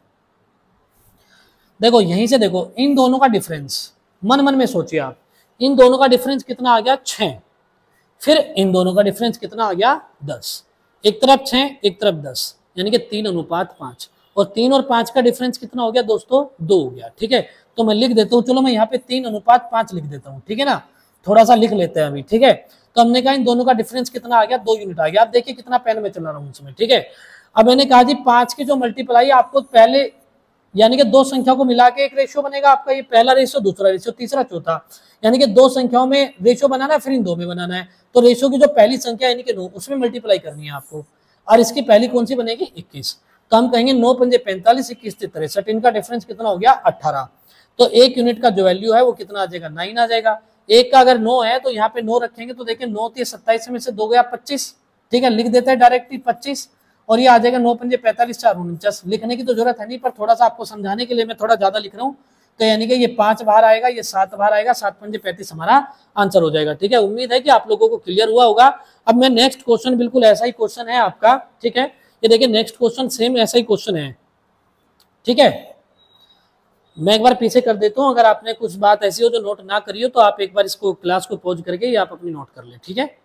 देखो यहीं से देखो, इन दोनों का डिफरेंस मन मन में सोचिए आप, इन दोनों का डिफरेंस कितना आ गया, छह। फिर इन दोनों का डिफरेंस कितना आ गया, दस। एक तरफ छह, एक तरफ दस, यानी कि तीन अनुपात पांच। और तीन और पांच का डिफरेंस कितना हो गया दोस्तों, दो हो गया, ठीक है। तो मैं लिख देता हूँ, चलो मैं यहाँ पे तीन अनुपात पांच लिख देता हूँ, ठीक है ना। थोड़ा सा लिख लेते हैं अभी, ठीक है। तो हमने कहा इन दोनों का डिफरेंस कितना आ गया, दो यूनिट आ गया। आप देखिए कितना पेन में चला रहा हूँ उसमें, ठीक है। अब मैंने कहा जी पांच की जो मल्टीप्लाई आपको पहले, यानी कि दो संख्या को मिला के एक रेशियो बनेगा आपका, ये पहला रेशियो, दूसरा रेशियो, तीसरा, चौथा, यानी कि दो संख्याओं में रेशियो बनाना है, फिर इन दो में बनाना है। तो रेशियो की जो पहली संख्या यानी कि नौ, उसमें मल्टीप्लाई करनी है आपको, और इसकी पहली कौन सी बनेगी, इक्कीस। तो हम कहेंगे नौ पंजे पैंतालीस, इक्कीस तिरसठ, इनका डिफरेंस कितना हो गया, अट्ठारह। तो एक यूनिट का जो वैल्यू है वो कितना आ जाएगा, नाइन आ जाएगा। एक का अगर नौ है तो यहाँ पे नौ रखेंगे तो देखिए नौ तीस सत्ताईस में से दो गया पच्चीस, ठीक है, लिख देते हैं डायरेक्टली पच्चीस। और ये आ जाएगा नौ पंजे पैंतालीस, चार उनचास। लिखने की तो जरूरत है नहीं, पर थोड़ा सा आपको समझाने के लिए मैं थोड़ा ज्यादा लिख रहा हूँ। तो यानी कि ये पांच बाहर आएगा, ये सात बाहर आएगा, सात पंजे पैंतीस हमारा आंसर हो जाएगा, ठीक है। उम्मीद है कि आप लोगों को क्लियर हुआ होगा। अब मैं नेक्स्ट क्वेश्चन, बिल्कुल ऐसा ही क्वेश्चन है आपका, ठीक है। ये देखिए नेक्स्ट क्वेश्चन सेम ऐसा ही क्वेश्चन है, ठीक है। मैं एक बार पीछे कर देता हूँ, अगर आपने कुछ बात ऐसी हो जो नोट ना करी हो तो आप एक बार इसको क्लास को पॉज करके ये आप अपनी नोट कर ले, ठीक है।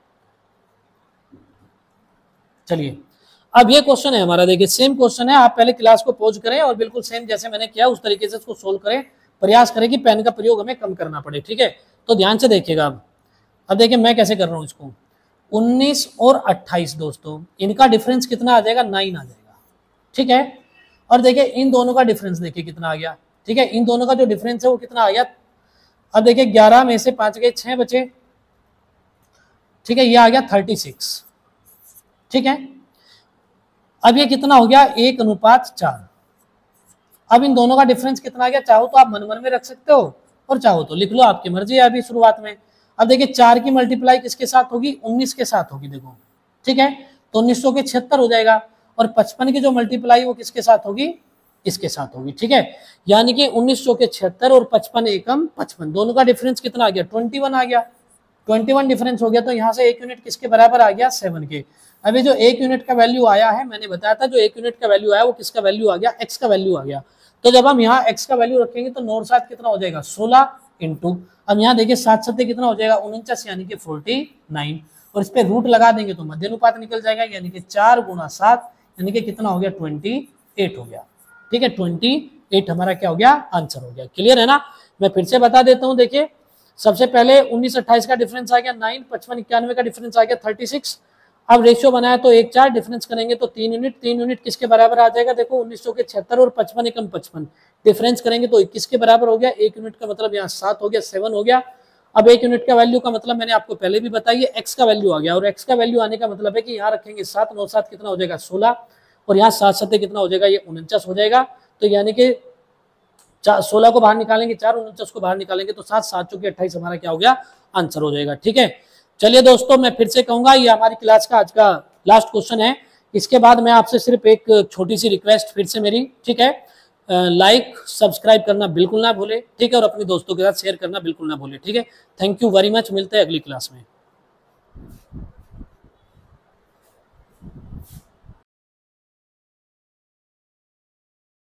चलिए अब ये क्वेश्चन है हमारा, देखिए सेम क्वेश्चन है, आप पहले क्लास को पॉज करें और बिल्कुल सेम जैसे मैंने किया उस तरीके से इसको सोल्व करें, प्रयास करें कि पेन का प्रयोग हमें कम करना पड़े, ठीक है। तो ध्यान से देखिएगा। अब अब देखिए मैं कैसे कर रहा हूँ इसको, उन्नीस और अट्ठाईस दोस्तों, इनका डिफरेंस कितना आ जाएगा, नाइन आ जाएगा, ठीक है। और देखिए इन दोनों का डिफरेंस देखिए कितना आ गया, ठीक है। इन दोनों का जो डिफरेंस है वो कितना आ गया, अब देखिए ग्यारह में से पांच गए, छह बचे, ठीक है, ये आ गया थर्टी सिक्स, ठीक है। अब ये कितना हो गया, एक अनुपात चार। अब इन दोनों का डिफरेंस कितना आ गया, चाहो तो आप मन मन में रख सकते हो और चाहो तो लिख लो, आपकी मर्जी है अभी शुरुआत में। अब देखिए चार की मल्टीप्लाई किसके साथ होगी, उन्नीस के साथ होगी, देखो, ठीक है। तो उन्नीस सौ के छिहत्तर हो जाएगा। और पचपन की जो मल्टीप्लाई वो किसके साथ होगी, इसके साथ होगी, ठीक है। यानी कि उन्नीस सौ के छिहत्तर और पचपन एकम पचपन, दोनों का डिफरेंस कितना आ गया, ट्वेंटी वन आ गया। ट्वेंटी वन डिफरेंस हो गया, तो यहाँ से एक यूनिट किसके बराबर आ गया, सेवन के। अभी जो एक यूनिट का वैल्यू आया है, मैंने बताया था जो एक यूनिट का वैल्यू आया वो किसका वैल्यू आ गया, एक्स का वैल्यू आ गया। तो जब हम यहाँ एक्स का वैल्यू रखेंगे तो नौ सात कितना हो जाएगा, सोलह इंटू, अब यहाँ देखिए सात सत्ते कितना हो जाएगा, उनचास, यानी कि फोर्टी नाइन। और इस पे रूट लगा देंगे तो मध्य अनुपात निकल जाएगा, यानी कि चार गुना सात यानी कि कितना हो गया, ट्वेंटी एट हो गया। ठीक है, ट्वेंटी एट हमारा क्या हो गया, आंसर हो गया। क्लियर है ना? मैं फिर से बता देता हूँ, देखिए सबसे पहले उन्नीस अट्ठाईस का डिफरेंस आ गया नाइन, पचपन इक्यानवे का डिफरेंस आ गया थर्टी सिक्स। अब रेशियो बनाया तो एक चार, डिफरेंस करेंगे तो तीन यूनिट, तीन यूनिट किसके बराबर आ जाएगा, देखो उन्नीस सौ के छिहत्तर और पचपन एकम पचपन, डिफरेंस करेंगे तो इक्कीस के बराबर हो गया। एक यूनिट का मतलब यहाँ सात हो गया, सेवन हो गया। अब एक यूनिट का वैल्यू का मतलब मैंने आपको पहले भी बताई है, एक्स का वैल्यू आ गया, और एक्स का वैल्यू आने का मतलब है कि यहाँ रखेंगे सात, नौ सात कितना हो जाएगा, सोलह, और यहाँ सात सत्ते कितना हो जाएगा, ये उनचास हो जाएगा। तो यानी कि सोलह को बाहर निकालेंगे चार, उनचास को बाहर निकालेंगे तो सात, सात चौके अट्ठाईस हमारा क्या हो गया, आंसर हो जाएगा। ठीक है, चलिए दोस्तों मैं फिर से कहूंगा, ये हमारी क्लास का आज का लास्ट क्वेश्चन है। इसके बाद मैं आपसे सिर्फ एक छोटी सी रिक्वेस्ट फिर से मेरी, ठीक है, लाइक सब्सक्राइब करना बिल्कुल ना भूले, ठीक है, और अपने दोस्तों के साथ शेयर करना बिल्कुल ना भूले। ठीक है, थैंक यू वेरी मच, मिलते हैं अगली क्लास में।